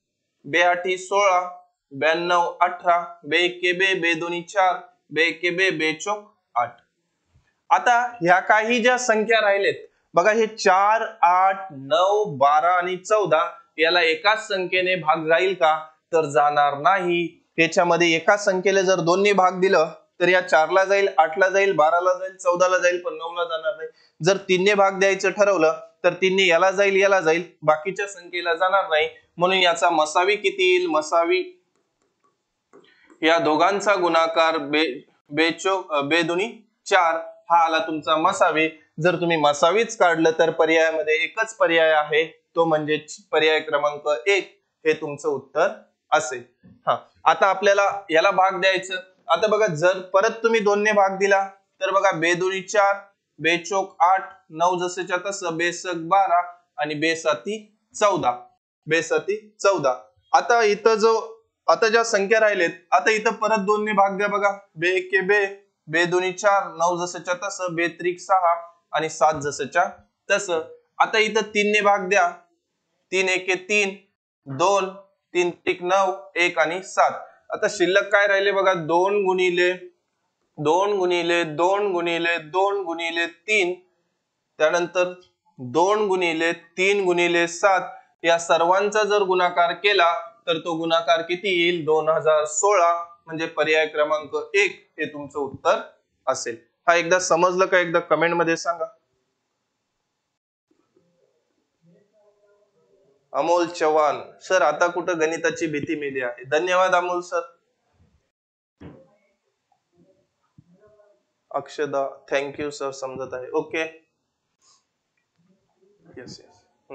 बे आठी सोळा, ब्याण्णव अठरा, बे एके बे, बे दोन्ही चार, बे एके बे, बे चोक आठ. आता ह्या काही ज्या संख्या राहिलेत बघा, हे चार, आठ, नऊ, बारा आणि चौदा याला एकाच संख्येने भाग जाईल का? तर जाणार नाही. त्याच्यामध्ये एका संख्येला जर दोनने भाग दिलं तर या चारला जाईल, आठला जाईल, बाराला जाईल, चौदाला जाईल, पण नऊला जाणार नाही. जर तीनने भाग द्यायचं ठरवलं तर तीनने याला जाईल, याला जाईल, बाकीच्या संख्येला जाणार नाही. म्हणून याचा मसावी किती येईल? मसावी या दोघांचा गुणाकार बे बेचोक बेदुनी चार हा आला तुमचा मसावी. जर तुम्ही मसावीच काढलं तर पर्यायामध्ये एकच पर्याय आहे, तो म्हणजे पर्याय क्रमांक एक हे तुमचं उत्तर असेल. हा, आता आपल्याला याला भाग द्यायचं. आता बघा, जर परत तुम्ही दोनने भाग दिला तर बघा, बेदुनी चार, बेचोक आठ, नऊ जसेच्या तसं, बेसक बारा आणि बेसाती चौदा, बेसाती चौदा. आता इथं जो आता ज्या संख्या राहिलेत, आता इथं परत दोनने भाग द्या बघा, बे एके बे, बे दोन्ही चार, नऊ जसेच्या तसं, बे त्रिक सहा आणि सात जसेच्या तसं. आता इथं तीनने भाग द्या, तीन एके तीन, दोन, तीन त्रिक नऊ, एक आणि सात. आता शिल्लक काय राहिले बघा, दोन गुणिले दोन गुणिले दोन गुणिले दोन गुणिले तीन, त्यानंतर दोन गुणिले तीन गुणिले सात या सर्वांचा जर गुणाकार केला तर तो गुणाकार किती येईल? दोन हजार सोळा. म्हणजे पर्याय क्रमांक एक हे तुमचं उत्तर असेल. हा एकदा समजलं का? एकदा कमेंट मध्ये सांगा. अमोल चव्हाण सर, आता कुठं गणिताची भीती मेली आहे. धन्यवाद Amol sir. Akshada thank you sir, समजत आहे. Okay, yes yes.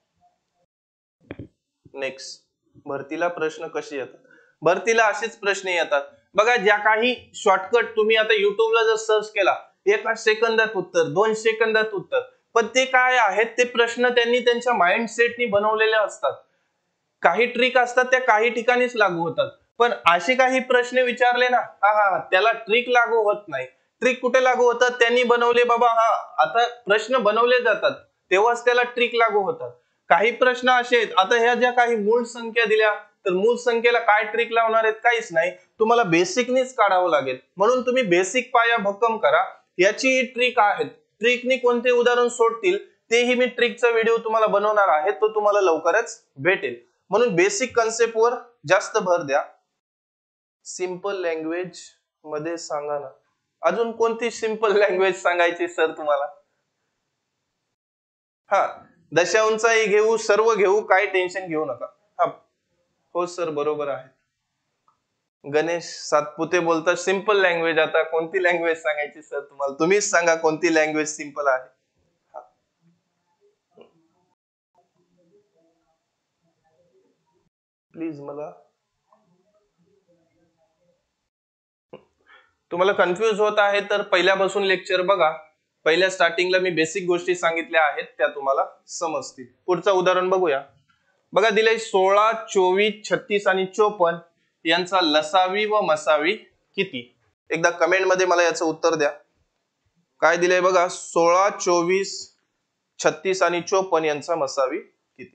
नेक्स्ट, भरतीला प्रश्न कसे येतात? भरतीला असेच प्रश्न येतात बघा, ज्या काही शॉर्टकट तुम्ही आता युट्यूबला जर सर्च केला, एका सेकंदात उत्तर, दोन सेकंदात उत्तर, पण ते काय आहेत ते प्रश्न त्यांनी त्यांच्या माइंडसेटनी बनवलेले असतात. काही ट्रिक असतात त्या काही ठिकाणीच लागू होतात, पण असे काही प्रश्न विचारले ना, हा हा त्याला ट्रिक लागू होत नाही. ट्रिक कुठे लागू होतात? त्यांनी बनवले बाबा, हा आता प्रश्न बनवले जातात तेव्हाच त्याला ट्रिक लागू होतात. काही प्रश्न असे आहेत, आता ह्या ज्या काही मूळ संख्या दिल्या तर मूळ संख्येला काय ट्रिक लावणार आहेत? काहीच नाही, तुम्हाला बेसिकनीच काढावं लागेल. म्हणून तुम्ही बेसिक पाया भक्कम करा. याची ट्रिक आहे, ट्रिकनी कोणते उदाहरण सोडतील तेही मी ट्रिकचा व्हिडिओ तुम्हाला बनवणार आहे, तो तुम्हाला लवकरच भेटेल. म्हणून बेसिक कन्सेप्ट वर जास्त भर द्या. सिंपल लँग्वेज मध्ये सांगा ना. अजून कोणती सिंपल लँग्वेज सांगायची सर तुम्हाला? हा, दशांशही घेऊ, सर्व घेऊ, काय टेन्शन घेऊ नका. हा हो सर, बरोबर आहे. गणेश सातपुते बोलतात सिंपल लँग्वेज. आता कोणती लँग्वेज सांगायची सर तुम्हाला? तुम्हीच सांगा कोणती लँग्वेज सिंपल आहे. प्लीज, मला तुम्हाला कन्फ्युज होत आहे तर पहिल्यापासून लेक्चर बघा. पहिल्या स्टार्टिंगला मी बेसिक गोष्टी सांगितल्या आहेत, त्या तुम्हाला समजतील. पुढचं उदाहरण बघूया. बघा, दिलंय सोळा, चोवीस, छत्तीस आणि चोपन्न यांचा लसावी व मसावी किती? एकदा कमेंट मध्ये मला याचं उत्तर द्या. काय दिलंय बघा, सोळा, चोवीस, छत्तीस आणि चोपन्न यांचा मसावी किती?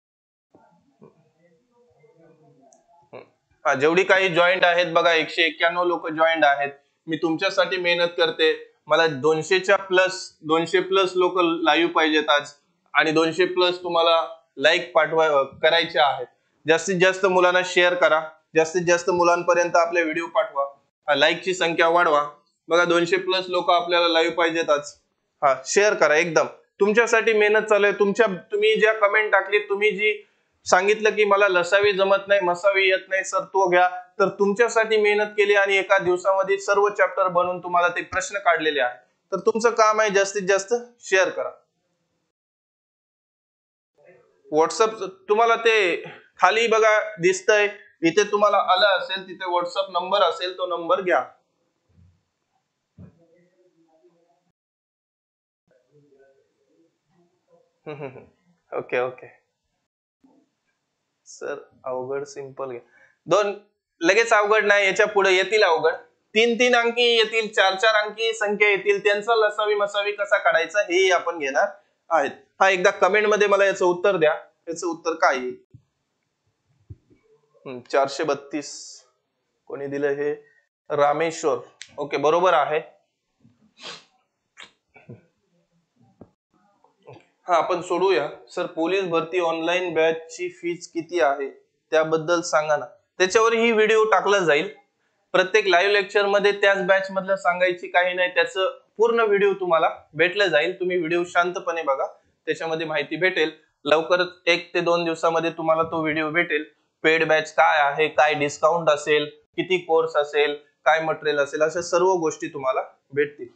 हा, जेवढी काही जॉईंट आहेत बघा, एकशे एक्क्याण्णव लोक जॉईंट आहेत. मी तुमच्यासाठी मेहनत करते. मला दोनशेच्या प्लस दोनशे प्लस लोक लाईव्ह पाहिजेत आज, आणि दोनशे प्लस तुम्हाला लाईक पाठवा करायचे आहेत. जास्तीत जास्त मुलांना शेअर करा, जास्तीत जास्त मुलांपर्यंत आपले व्हिडिओ पाठवा, लाईकची संख्या वाढवा. बघा, दोनशे प्लस लोक आपल्याला लाईव्ह पाहिजेत आज. हा, शेअर करा. एकदम तुमच्यासाठी मेहनत चालू आहे. तुमच्या तुम्ही ज्या कमेंट टाकली, तुम्ही जी सांगितलं की मला लसावी जमत नाही, मसावी येत नाही सर, तो घ्या, तर तुमच्यासाठी मेहनत केली आणि एका दिवसामध्ये सर्व चॅप्टर बनवून तुम्हाला ते प्रश्न काढलेले आहेत. तर तुमचं काम आहे जास्तीत जास्त शेअर करा. व्हॉट्सअप तुम्हाला ते खाली बघा दिसतंय, इथे तुम्हाला आलं असेल, तिथे व्हॉट्सअप नंबर असेल, तो नंबर घ्या. ओके ओके सर, अवघड सिंपल घ्या. दोन लगेच अवघड नाही, याच्या पुढे येतील अवघड. तीन तीन अंकी येतील, चार चार अंकी संख्या येतील, त्यांचा लसावी मसावी कसा काढायचा हे आपण घेणार आहेत. हा, एकदा कमेंट मध्ये मला याचं उत्तर द्या. याचं उत्तर काय येईल? चारशे बत्तीस कोणी दिलं हे? रामेश्वर. ओके, बरोबर आहे. हा, आपण सोडूया. सर, पोलीस भरती ऑनलाईन बॅच ची फीज किती आहे त्याबद्दल सांगा ना. त्याच्यावर ही व्हिडिओ टाकला जाईल. प्रत्येक लाईव्ह लेक्चर मध्ये त्याच बॅच मधलं सांगायची काही नाही, त्याचं पूर्ण व्हिडिओ तुम्हाला भेटलं जाईल. तुम्ही व्हिडिओ शांतपणे बघा, त्याच्यामध्ये माहिती भेटेल. लवकरच एक ते दोन दिवसामध्ये तुम्हाला तो व्हिडिओ भेटेल. पेड बॅच काय आहे, काय डिस्काउंट असेल, किती कोर्स असेल, काय मटेरियल असेल, अशा सर्व गोष्टी तुम्हाला भेटतील.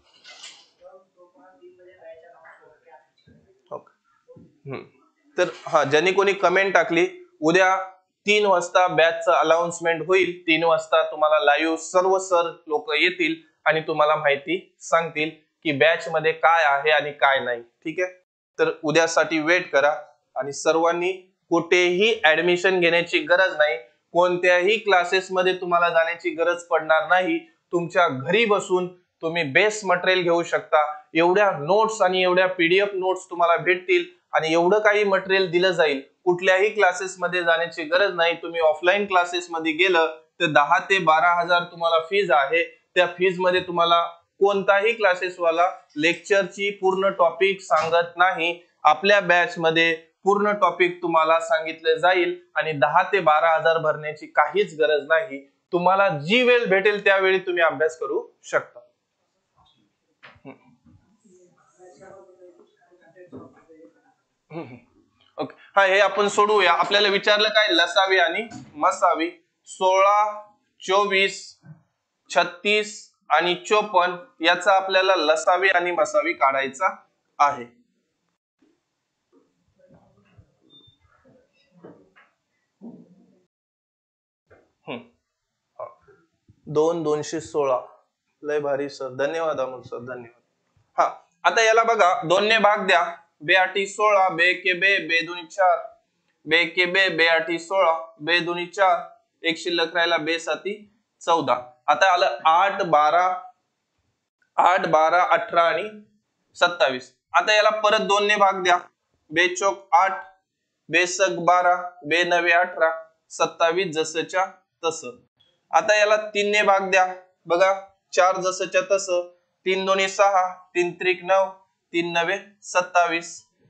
तर हा, ज्यांनी कोणी कमेंट टाकली, उद्या तीन वाजता बॅचचं अनाउन्समेंट होईल. तीन वाजता तुम्हाला लाईव्ह सर्व सर लोक येतील आणि तुम्हाला माहिती सांगतील की बॅच मध्ये काय आहे आणि काय नाही. ठीक आहे, तर उद्यासाठी वेट करा. आणि सर्वांनी कुठेही ऍडमिशन घेण्याची गरज नाही, कोणत्याही क्लासेस मध्ये तुम्हाला जाण्याची गरज पडणार नाही. तुमच्या घरी बसून तुम्ही बेस्ट मटेरियल घेऊ शकता. एवढ्या नोट्स आणि एवढ्या पीडीएफ नोट्स तुम्हाला भेटतील आणि एवढं काही मटेरियल दिलं जाईल. कुठल्याही क्लासेस मध्ये जाण्याची गरज नाही. तुम्ही ऑफलाईन क्लासेस मध्ये गेलं तर दहा ते बारा हजार तुम्हाला फीज आहे. त्या फीज मध्ये तुम्हाला कोणताही क्लासेस वाला लेक्चरची पूर्ण टॉपिक सांगत नाही. आपल्या बॅच मध्ये पूर्ण टॉपिक तुम्हाला सांगितलं जाईल आणि दहा ते बारा हजार भरण्याची काहीच गरज नाही. तुम्हाला जी वेळ भेटेल त्यावेळी तुम्ही अभ्यास करू शकता. ओके, हा, हे आपण सोडूया. आपल्याला विचारलं काय, लसावी आणि मसावी. सोळा, चोवीस, छत्तीस आणि चोपन्न याचा आपल्याला लसावी आणि मसावी काढायचा आहे. दोन दोनशे सोळा, लय भारी सर, धन्यवाद अमोल सर, धन्यवाद. हा, आता याला बघा, दोनने भाग द्या. बे आठी सोळा, बे के बे, बे दुनी चार, बे के बे, बे आठी सोळा, बे दुनी चार, एक शिल्लक राहिला, बे साती चौदा. आता आलं आठ बारा, आठ बारा अठरा आणि सत्तावीस. आता याला परत दोनने भाग द्या. बे चौक आठ, बे सग बारा, बे नवे अठरा, सत्तावीस जसच्या तस. आता याला तीनने भाग द्या. बघा, चार जसच्या तस, तीन दोन्ही सहा, तीन त्रिक नऊ, तीन नवे सत्तावीस,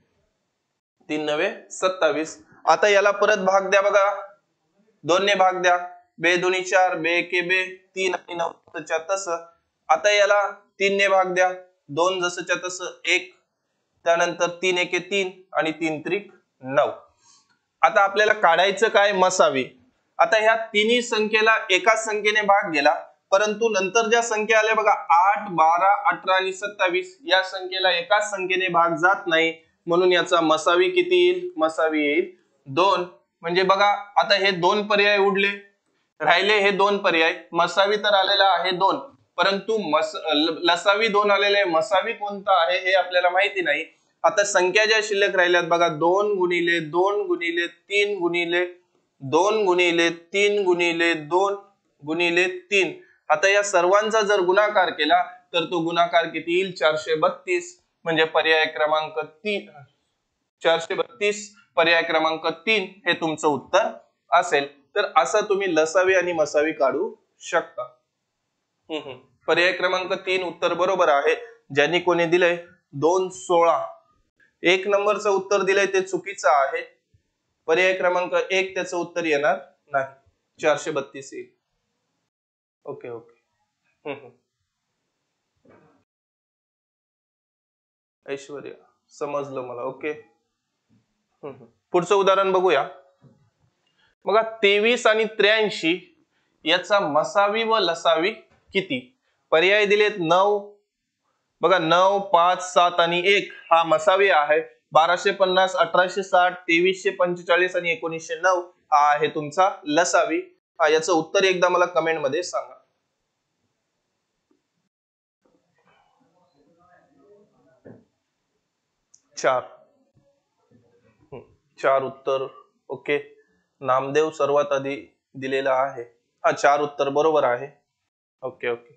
तीन नवे सत्तावीस. आता याला परत भाग द्या. बघा, दोनने भाग द्या. बे दोन्ही चार, बे के बे, तीन आणि नऊच्या तस. आता याला तीनने भाग द्या. दोन जसच्या तस एक, त्यानंतर तीन एके तीन आणि तीन त्रिक नऊ. आता आपल्याला काढायचं काय, मसावी. आता ह्या तिन्ही संख्येला एकाच संख्येने भाग गेला, परंतु नंतर ज्या संख्या आल्या बघा, आठ बारा अठरा आणि सत्तावीस, या संख्येला एकाच संख्येने भाग जात नाही. म्हणून याचा मसावी किती येईल, मसावी येईल दोन. म्हणजे बघा, आता हे दोन पर्याय उडले, राहिले हे दोन पर्याय. मसावी तर आलेला आहे दोन, परंतु मस लसावी दोन आलेले आहे, मसावी कोणता आहे हे आपल्याला माहिती नाही. आता संख्या ज्या शिल्लक राहिल्यात बघा, दोन गुणिले दोन गुणिले तीन गुणिले दोन गुणिले तीन गुणिले दोन गुणिले तीन. आता या सर्वांचा जर गुणाकार केला तर तो गुणाकार किती येईल, चारशे बत्तीस. म्हणजे पर्याय क्रमांक तीन, चारशे बत्तीस पर्याय क्रमांक तीन हे तुमचं उत्तर असेल. तर असं तुम्ही लसावी आणि मसावी काढू शकता. हम्म पर्याय क्रमांक तीन उत्तर बरोबर आहे. ज्यांनी कोणी दिलंय दोन सोळा, एक नंबरचं उत्तर दिलंय ते चुकीचं आहे. पर्याय क्रमांक एक त्याचं उत्तर येणार नाही, चारशे बत्तीस येईल. Okay okay. हम्म ऐश्वर्या, समजलं मला. ओके, हम्म पुढचं उदाहरण बघूया. बघा, तेवीस आणि त्र्याऐंशी याचा मसावी व लसावी किती. पर्याय दिलेत नऊ. बघा, नऊ, पाच, सात आणि एक हा मसावी आहे. बाराशे पन्नास, अठराशे साठ, तेवीसशे पंचेचाळीस आणि एकोणीसशे नऊ हा आहे तुमचा लसावी. हा, याचं उत्तर एकदा मला कमेंट मध्ये सांगा. चार, चार उत्तर. ओके, नामदेव सर्वात आधी दिलेला आहे. हा, चार उत्तर बरोबर आहे. Okay okay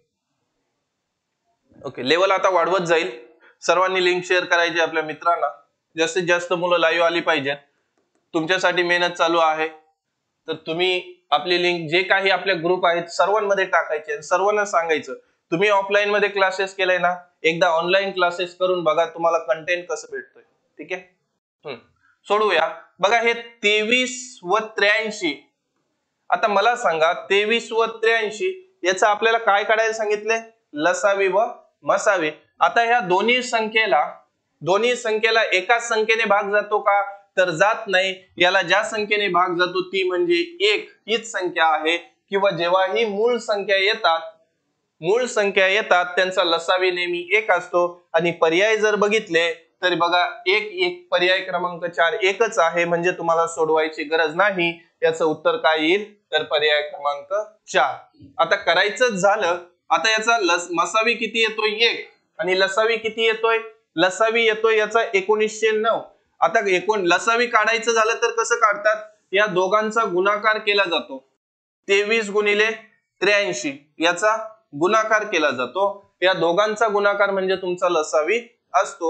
okay. लेवल आता वाढवत जाईल. सर्वांनी लिंक शेअर करायची आपल्या मित्रांना. जास्तीत जास्त मुलं लाईव्ह आली पाहिजेत. तुमच्यासाठी मेहनत चालू आहे. तर तुम्ही आपली लिंक जे काही आपले ग्रुप आहेत सर्वांमध्ये टाकायचे, सर्वांना सांगायचं तुम्ही ऑफलाईन मध्ये क्लासेस केलाय ना, एकदा ऑनलाईन क्लासेस करून बघा तुम्हाला कंटेंट कसं भेटतोय. ठीक आहे. हम्म सोडूया. बघा हे तेवीस व त्र्याऐंशी, आता मला सांगा तेवीस व त्र्याऐंशी याचा आपल्याला काय काढायला सांगितले, लसावी व मसावी. आता ह्या दोन्ही संख्येला दोन्ही संख्येला एकाच संख्येने भाग जातो का, तर जात नाही. याला ज्या संख्येने भाग जातो ती म्हणजे एक हीच संख्या आहे. किंवा जेव्हाही मूळ संख्या येतात मूळ संख्या येतात त्यांचा लसावी नेहमी एक असतो. आणि पर्याय जर बघितले तर बघा एक एक पर्याय क्रमांक चार एकच आहे, म्हणजे तुम्हाला सोडवायची गरज नाही. याचं उत्तर काय येईल, तर पर्याय क्रमांक चार. आता करायचं झालं, आता याचा लस मसावी किती येतोय एक, आणि लसावी किती येतोय, लसावी येतोय याचा एकोणीसशे नऊ. आता एकूण लसावी काढायचं झालं तर कसं काढतात, या दोघांचा गुणाकार केला जातो. तेवीस गुणिले त्र्याऐंशी याचा गुणाकार केला जातो. या दोघांचा गुणाकार म्हणजे तुमचा लसावी असतो.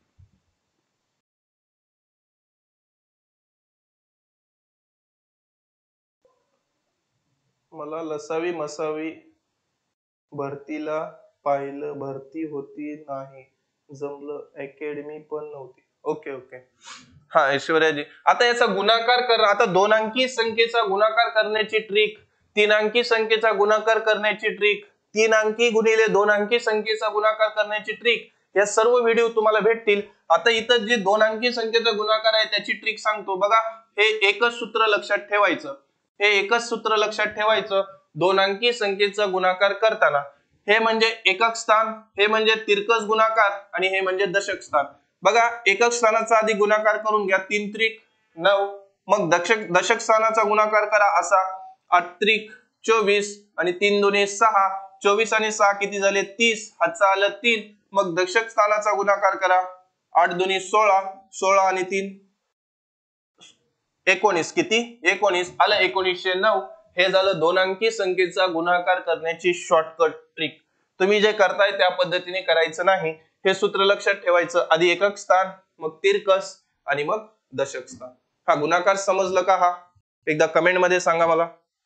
मला लसावी मसावी भरतीला पाहिलं, भरती होती नाही जमलं, अकॅडमी पण नव्हती. ओके ओके हा ऐश्वर्याजी. आता याचा गुणाकार कर. आता दोन अंकी संख्येचा गुणाकार करण्याची ट्रिक, तीन अंकी संख्येचा गुणाकार करण्याची ट्रिक, तीन अंकी गुणिले दोन अंकी संख्येचा गुणाकार करण्याची ट्रिक, या सर्व व्हिडिओ तुम्हाला भेटतील. आता इथं जे दोन अंकी संख्येचा गुणाकार आहे त्याची ट्रिक सांगतो बघा. हे एकच सूत्र लक्षात ठेवायचं, हे एकच सूत्र लक्षात ठेवायचं. दोन अंकी संख्येचा गुणाकार करताना हे म्हणजे एकक स्थान, हे म्हणजे तिरकस गुणाकार, आणि हे म्हणजे दशक स्थान. बघा एकक स्थानाचा आधी गुणाकार करून घ्या, तीन त्रिक नऊ. मग दशक दशक स्थानाचा गुणाकार करा असा, आठ त्रिक चोवीस आणि तीन दोन्ही सहा. चोवीस आणि सहा किती झाले, तीस. हातचा आलं तीन. मग दशक स्थानाचा गुणाकार करा, आठ दोन्ही सोळा, सोळा आणि तीन एकोणीस. किती, एकोणीस. आलं एकोणीसशे नऊ. हे झालं दोन अंकी संख्येचा गुणाकार करण्याची शॉर्टकट ट्रिक. तुम्ही जे करताय त्या पद्धतीने करायचं नाही. हे सूत्र लक्षात ठेवायचं, आधी एकक स्थान, मग तिरकस, आणि मग दशक स्थान. हा गुणाकार समजलं का? हा एकदा कमेंट मध्ये सांगा मला.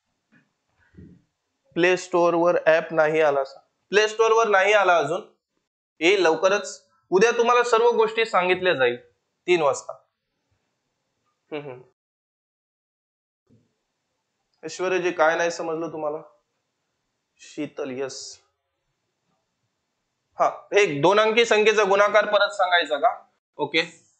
प्ले स्टोर वर ऍप नाही आला, प्ले स्टोर वर नाही आला अजून, येईल लवकरच. उद्या तुम्हाला सर्व गोष्टी सांगितल्या जाईल तीन वाजता. हम्म हम्म ऐश्वर्याजी काय नाही समजलं तुम्हाला? शीतल यस. हा हे दोन अंकी संख्येचा गुणाकार परत सांगायचा का? ओके.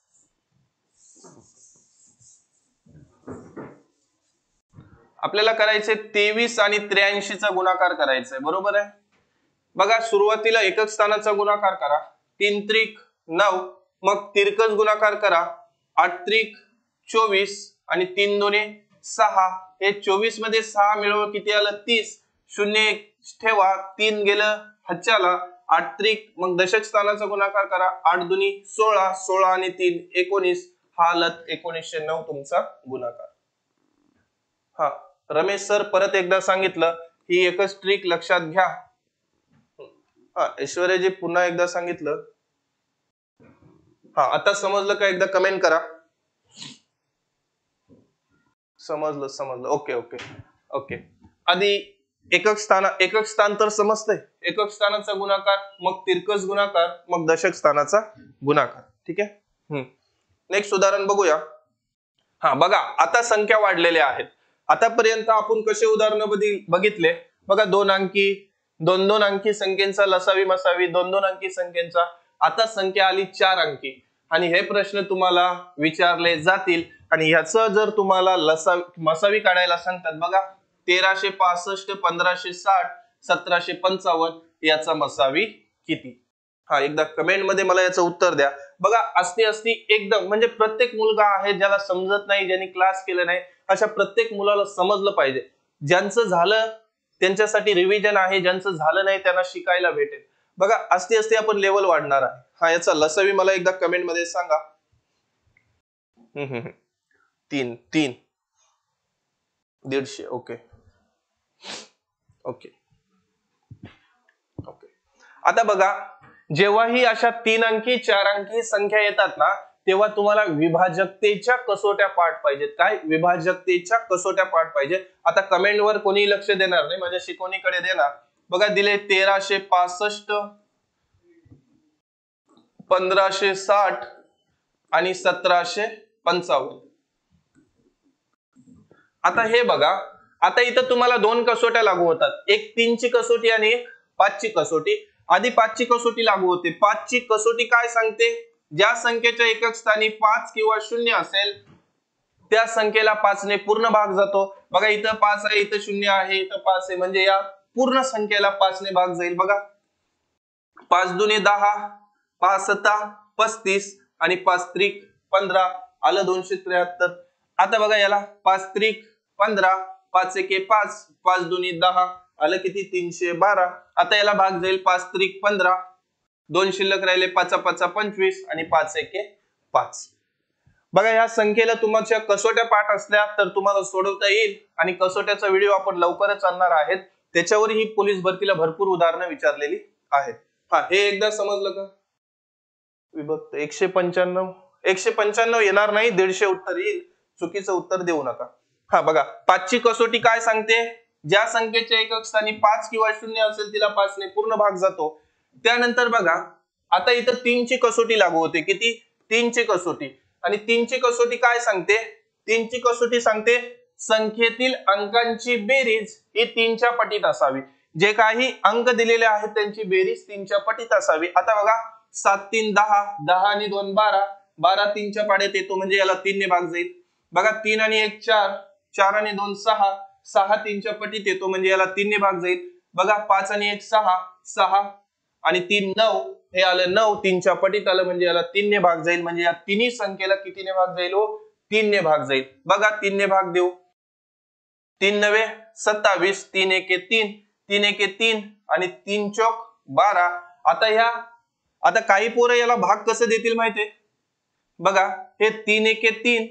आपल्याला करायचे तेवीस आणि त्र्याऐंशी चा गुणाकार करायचा आहे, बरोबर आहे. बघा सुरुवातीला एकक स्थानाचा गुणाकार करा, तीन त्रिक नऊ. मग तिरकस गुणाकार करा, आठ त्रिक चोवीस आणि तीन दोन्ही सहा. हे चोवीस मध्ये सहा मिळवून किती आलं, तीस. शून्य एक ठेवा, तीन गेलं हच्च्याला, आठ त्रिक. मग दशक स्थानाचा गुणाकार करा, आठ दुनी सोळा, सोळा आणि तीन एकोणीस. हा आलं एकोणीसशे नऊ तुमचा गुणाकार. हा रमेश सर परत एकदा सांगितलं, ही एकच ट्रिक लक्षात घ्या. हा ऐश्वर्याजी पुन्हा एकदा सांगितलं. हा आता समजलं का? एकदा कमेंट करा. समजलं समजलं ओके ओके ओके. आधी एकक स्थान, एकक स्थान तर समजतंय. एकक स्थानाचा गुणाकार, मग तिरकस गुणाकार, मग दशक स्थानाचा गुणाकार. ठीक आहे. हम्म नेक्स्ट उदाहरण बघूया. हा बघा आता संख्या वाढलेल्या आहेत. आतापर्यंत आपण कसे उदाहरण बघितले बघा, दोन अंकी, दोन दोन अंकी संख्येचा लसावी मसावी, दोन दोन अंकी संख्येचा. आता संख्या आली चार अंकी, आणि हे प्रश्न तुम्हाला विचारले जातील. आणि ह्याचं जर तुम्हाला लसावी मसावी काढायला सांगतात बघा, तेराशे पासष्ट, पंधराशे साठ, सतराशे पंचावन्न याचा मसावी किती? हा एकदा कमेंट मध्ये मला याचं उत्तर द्या. बघा असती असती एकदम, म्हणजे प्रत्येक मुलगा आहे ज्याला समजत नाही, ज्यांनी क्लास केले नाही, अशा प्रत्येक मुलाला समजलं पाहिजे. ज्यांचं झालं त्यांच्यासाठी रिव्हिजन आहे, ज्यांचं झालं नाही त्यांना शिकायला भेटेल. बघा असती असती आपण लेवल वाढणार आहे. हा याचा लसावी मला एकदा कमेंट मध्ये सांगा. हम्म हम्म तीन तीन दीडशे. Okay okay okay. आता बघा जेव्हाही अशा तीन अंकी चार अंकी संख्या येतात ना, तेव्हा तुम्हाला विभाजकतेच्या कसोट्या पाठ पाहिजेत. काय? विभाजकतेच्या कसोट्या पाठ पाहिजे. आता कमेंटवर कोणी लक्ष देणार नाही, माझ्या शिकवणीकडे देणार. बघा दिले तेराशे पासष्ट, पंधराशे साठ आणि सतराशे पंचावन्न. आता हे बघा, आता इथं तुम्हाला दोन कसोट्या लागू होतात, एक तीनची कसोटी आणि एक पाचची कसोटी. आधी पाचची कसोटी लागू होते. पाचची कसोटी काय सांगते? ज्या संख्येच्या एकक स्थानी पाच किंवा शून्य असेल त्या संख्येला पाचने पूर्ण भाग जातो. बघा इथं पाच आहे, इथं शून्य आहे, इथं पाच आहे, म्हणजे या पूर्ण संख्येला पाचने भाग जाईल. बघा पाच दुने दहा, पाच सत्ता पस्तीस आणि पाच त्रिक पंधरा, आलं दोनशे त्र्याहत्तर. आता बघा याला पाच त्रिक पंधरा, पाच एके पाच, पाच दुनी दहा, आलं किती? तीनशे बारा. आता याला भाग जाईल पाच त्रिक पंधरा, दोन शिल्लक राहिले, पाचा पाचा पंचवीस आणि पाच एके पाच. बघा या संख्येला तुमच्या कसोट्या पाठ असल्या तर तुम्हाला सोडवता येईल, आणि कसोट्याचा व्हिडिओ आपण लवकरच आणणार आहेत. त्याच्यावर ही पोलीस भरतीला भरपूर उदाहरणं विचारलेली आहेत. हा हे एकदा समजलं का? विभक्त एकशे पंच्याण्णव, एकशे पंच्याण्णव येणार नाही, दीडशे उत्तर येईल. चुकीचं उत्तर देऊ नका. हा बघा पाचची कसोटी काय सांगते? ज्या संख्येच्या एकक स्थानी पाच किंवा शून्य असेल तिला पाचने पूर्ण भाग जातो. त्यानंतर बघा आता इथं तीनची कसोटी लागू होते. किती? तीनची कसोटी. आणि तीनची कसोटी काय सांगते? तीनची कसोटी सांगते संख्येतील अंकांची बेरीज ही तीनच्या पटीत असावी. जे काही अंक दिलेले आहेत त्यांची बेरीज तीनच्या पटीत असावी. आता बघा सात तीन दहा, दहा आणि दोन बारा, बारा तीनच्या पाड्यात येतो म्हणजे याला तीनने भाग जाईल. बघा तीन आणि एक चार, चार आणि दोन सहा, सहा तीनच्या पटीत येतो म्हणजे याला तीनने भाग जाईल. बघा पाच आणि एक सहा, सहा आणि तीन नऊ, हे आलं नऊ, तीनच्या पटीत आलं म्हणजे याला तीनने भाग जाईल. म्हणजे या तिन्ही संख्येला कितीने भाग जाईल? हो तीनने भाग जाईल. बघा तीनने भाग देऊ. तीन नवे सत्तावीस, तीन एके तीन, तीन एके तीन आणि तीन चौक बारा. आता ह्या आता काही पोरं याला भाग कसं देतील माहितीये? बघा हे तीन एके तीन,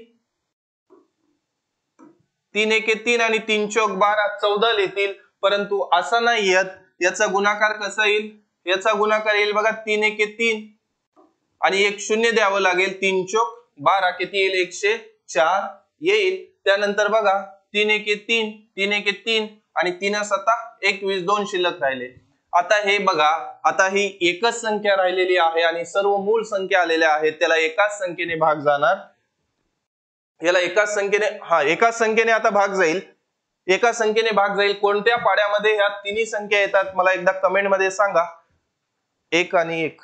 तीन एके तीन आणि तीन चौक बारा, चौदा येतील. परंतु असा नाही येत. याचा गुणाकार कसा येईल? याचा गुणाकार येईल बघा तीन एके तीन आणि एक शून्य द्यावं लागेल, तीन चौक बारा, किती येईल? एकशे चार येईल. त्यानंतर बघा तीन एके तीन, तीन एके तीन आणि तीन सत्ता एकवीस, दोन शिल्लक राहिले. आता हे बघा, आता ही एकच संख्या राहिलेली आहे आणि सर्व मूळ संख्या आलेल्या आहेत, त्याला एकाच संख्येने भाग जाणार. याला एकाच संख्येने हा एकाच संख्येने आता भाग जाईल. एका संख्येने भाग जाईल. कोणत्या पाड्यामध्ये ह्या तिन्ही संख्या येतात मला एकदा कमेंट मध्ये सांगा. एक आणि एक.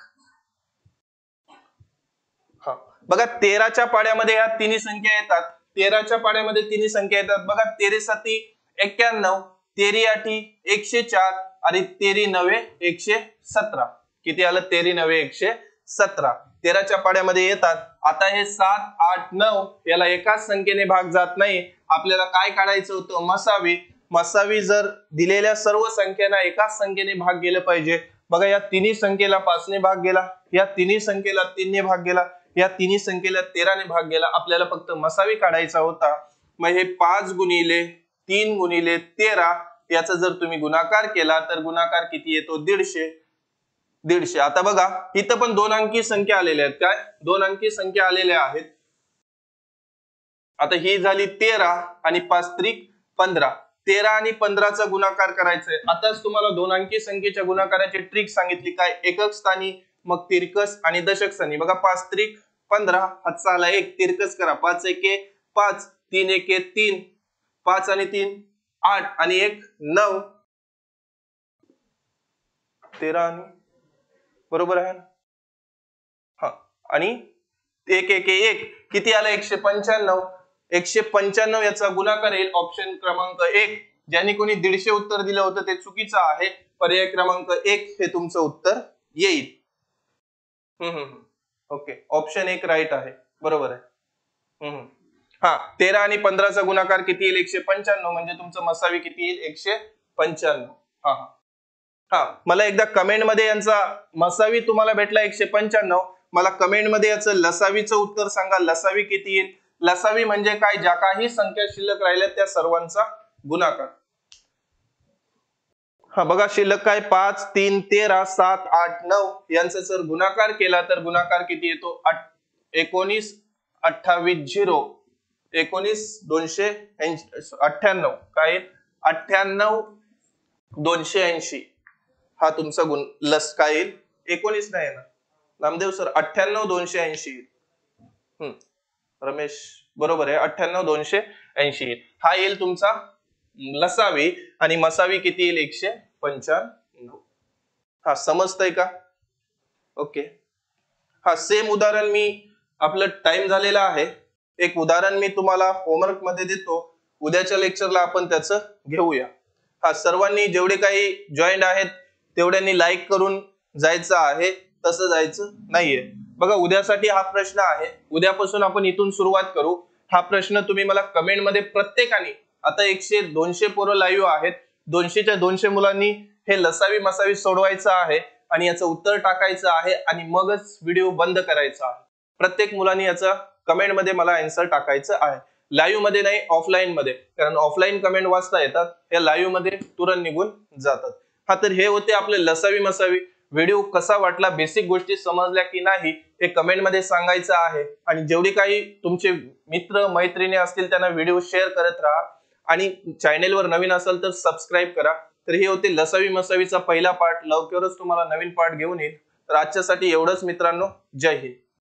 हा बघा तेराच्या पाड्यामध्ये ह्या तिन्ही संख्या येतात. तेराच्या पाड्यामध्ये तिन्ही संख्या येतात. बघा तेरे साती एक्क्याण्णव, तेरी आठी एकशे चार आणि तेरी नवे एकशे सतरा. किती आलं? तेरी नवे एकशे सतरा. तेराच्या पाड्यामध्ये येतात. आता हे सात आठ नऊ याला एकाच संख्येने भाग जात नाही. आपल्याला काय काढायचं होतं? मसावी. मसावी जर दिलेल्या सर्व संख्यांना एकाच संख्येने भाग गेलं पाहिजे. बघा या तिन्ही संख्येला पाचने भाग गेला, या तिन्ही संख्येला तीनने भाग गेला, या तिन्ही संख्येला तेराने भाग गेला. आपल्याला फक्त मसावी काढायचा होता. मग हे पाच गुणिले तीन गुणिले तेरा याचा जर तुम्ही गुणाकार केला तर गुणाकार किती येतो? दीडशे. दीडशे. आता बघा इथं पण दोन अंकी संख्या आलेल्या आहेत. काय? दोन अंकी संख्या आलेल्या आहेत. आता ही झाली तेरा आणि पाच त्रिक पंधरा. तेरा आणि पंधराचा गुणाकार करायचा आहे. आताच तुम्हाला दोन अंकी संख्येच्या गुणाकाराची ट्रिक सांगितली. काय? एकक स्थानी, मग तिरकस आणि दशक स्थानी. बघा पाच त्रिक पंधरा, हातचा आला एक, तिरकस करा. पाच एके पाच, तीन एके तीन, पाच आणि तीन आठ आणि एक नऊ, तेरा आणि बरोबर आहे ना? हा आणि एक एक एक किती आलं? एकशे पंच्याण्णव. एकशे पंच्याण्णव याचा गुणाकार येईल ऑप्शन क्रमांक एक. ज्यांनी कोणी दीडशे उत्तर दिलं होतं ते चुकीचं आहे. पर्याय क्रमांक एक हे तुमचं उत्तर येईल. हम्म हम्म ओके, ऑप्शन एक राईट आहे, बरोबर आहे. हम्म हा तेरा आणि पंधराचा गुणाकार किती येईल? एकशे पंच्याण्णव. म्हणजे तुमचं मसावी किती येईल? एकशे पंच्याण्णव. हा हा हा मला एकदा कमेंट मध्ये यांचा मसावी तुम्हाला भेटला एकशे पंच्याण्णव. मला कमेंट मध्ये याचं लसावीचं उत्तर सांगा. लसावी किती येईल? लसावी म्हणजे काय? ज्या काही संख्या शिल्लक राहिल्या त्या सर्वांचा गुणाकार. हा बघा शिल्लक काय? पाच तीन तेरा सात आठ नऊ यांचा जर गुणाकार केला तर गुणाकार किती येतो? आठ एकोणीस अठ्ठावीस झिरो एकोणीस दोनशे अठ्ठ्याण्णव काय अठ्ठ्याण्णव दोनशे ऐंशी हा तुमचा गुण लस काय येईल एकोणीस नाही ना नामदेव सर अठ्ठ्याण्णव दोनशे ऐंशी हम्म रमेश बरोबर आहे अठ्ठ्याण्णव दोनशे ऐंशी हा येईल तुमचा लसावी आणि मसावी किती येईल एकशे पंच्याण्णव हा समजतंय का ओके हा सेम उदाहरण मी आपलं टाइम झालेला आहे एक उदाहरण मी तुम्हाला होमवर्क मध्ये देतो उद्याच्या लेक्चरला आपण त्याचं घेऊया हा सर्वांनी जेवढे काही जॉईंट आहेत तेवढ्यांनी लाईक करून जायचं आहे तसं जायचं नाहीये बघा उद्यासाठी हा प्रश्न आहे उद्यापासून आपण इथून सुरुवात करू हा प्रश्न तुम्ही मला कमेंट मध्ये प्रत्येकाने आता एकशे दोनशे पोरं लाईव्ह आहेत दोनशेच्या दोनशे मुलांनी हे लसावी मसावी सोडवायचं आहे आणि याचं उत्तर टाकायचं आहे आणि मगच व्हिडिओ बंद करायचा आहे प्रत्येक मुलांनी याचा कमेंट मध्ये मला आन्सर टाकायचं आहे लाईव्ह मध्ये नाही ऑफलाईन मध्ये कारण ऑफलाईन कमेंट वाचता येतात हे लाईव्ह मध्ये तुरंत निघून जातात हा तर हे होते आपले लसावी मसावी व्हिडिओ कसा वाटला बेसिक गोष्टी समजल्या की नाही हे कमेंट मध्ये सांगायचं आहे आणि जेवढी काही तुमचे मित्र मैत्रिणी असतील त्यांना व्हिडिओ शेअर करत राहा आणि चॅनेलवर नवीन असेल तर सबस्क्राईब करा तर हे होते लसावी मसावीचा पहिला पार्ट लवकरच तुम्हाला नवीन पार्ट घेऊन येईल तर आजच्यासाठी एवढंच मित्रांनो जय हिंद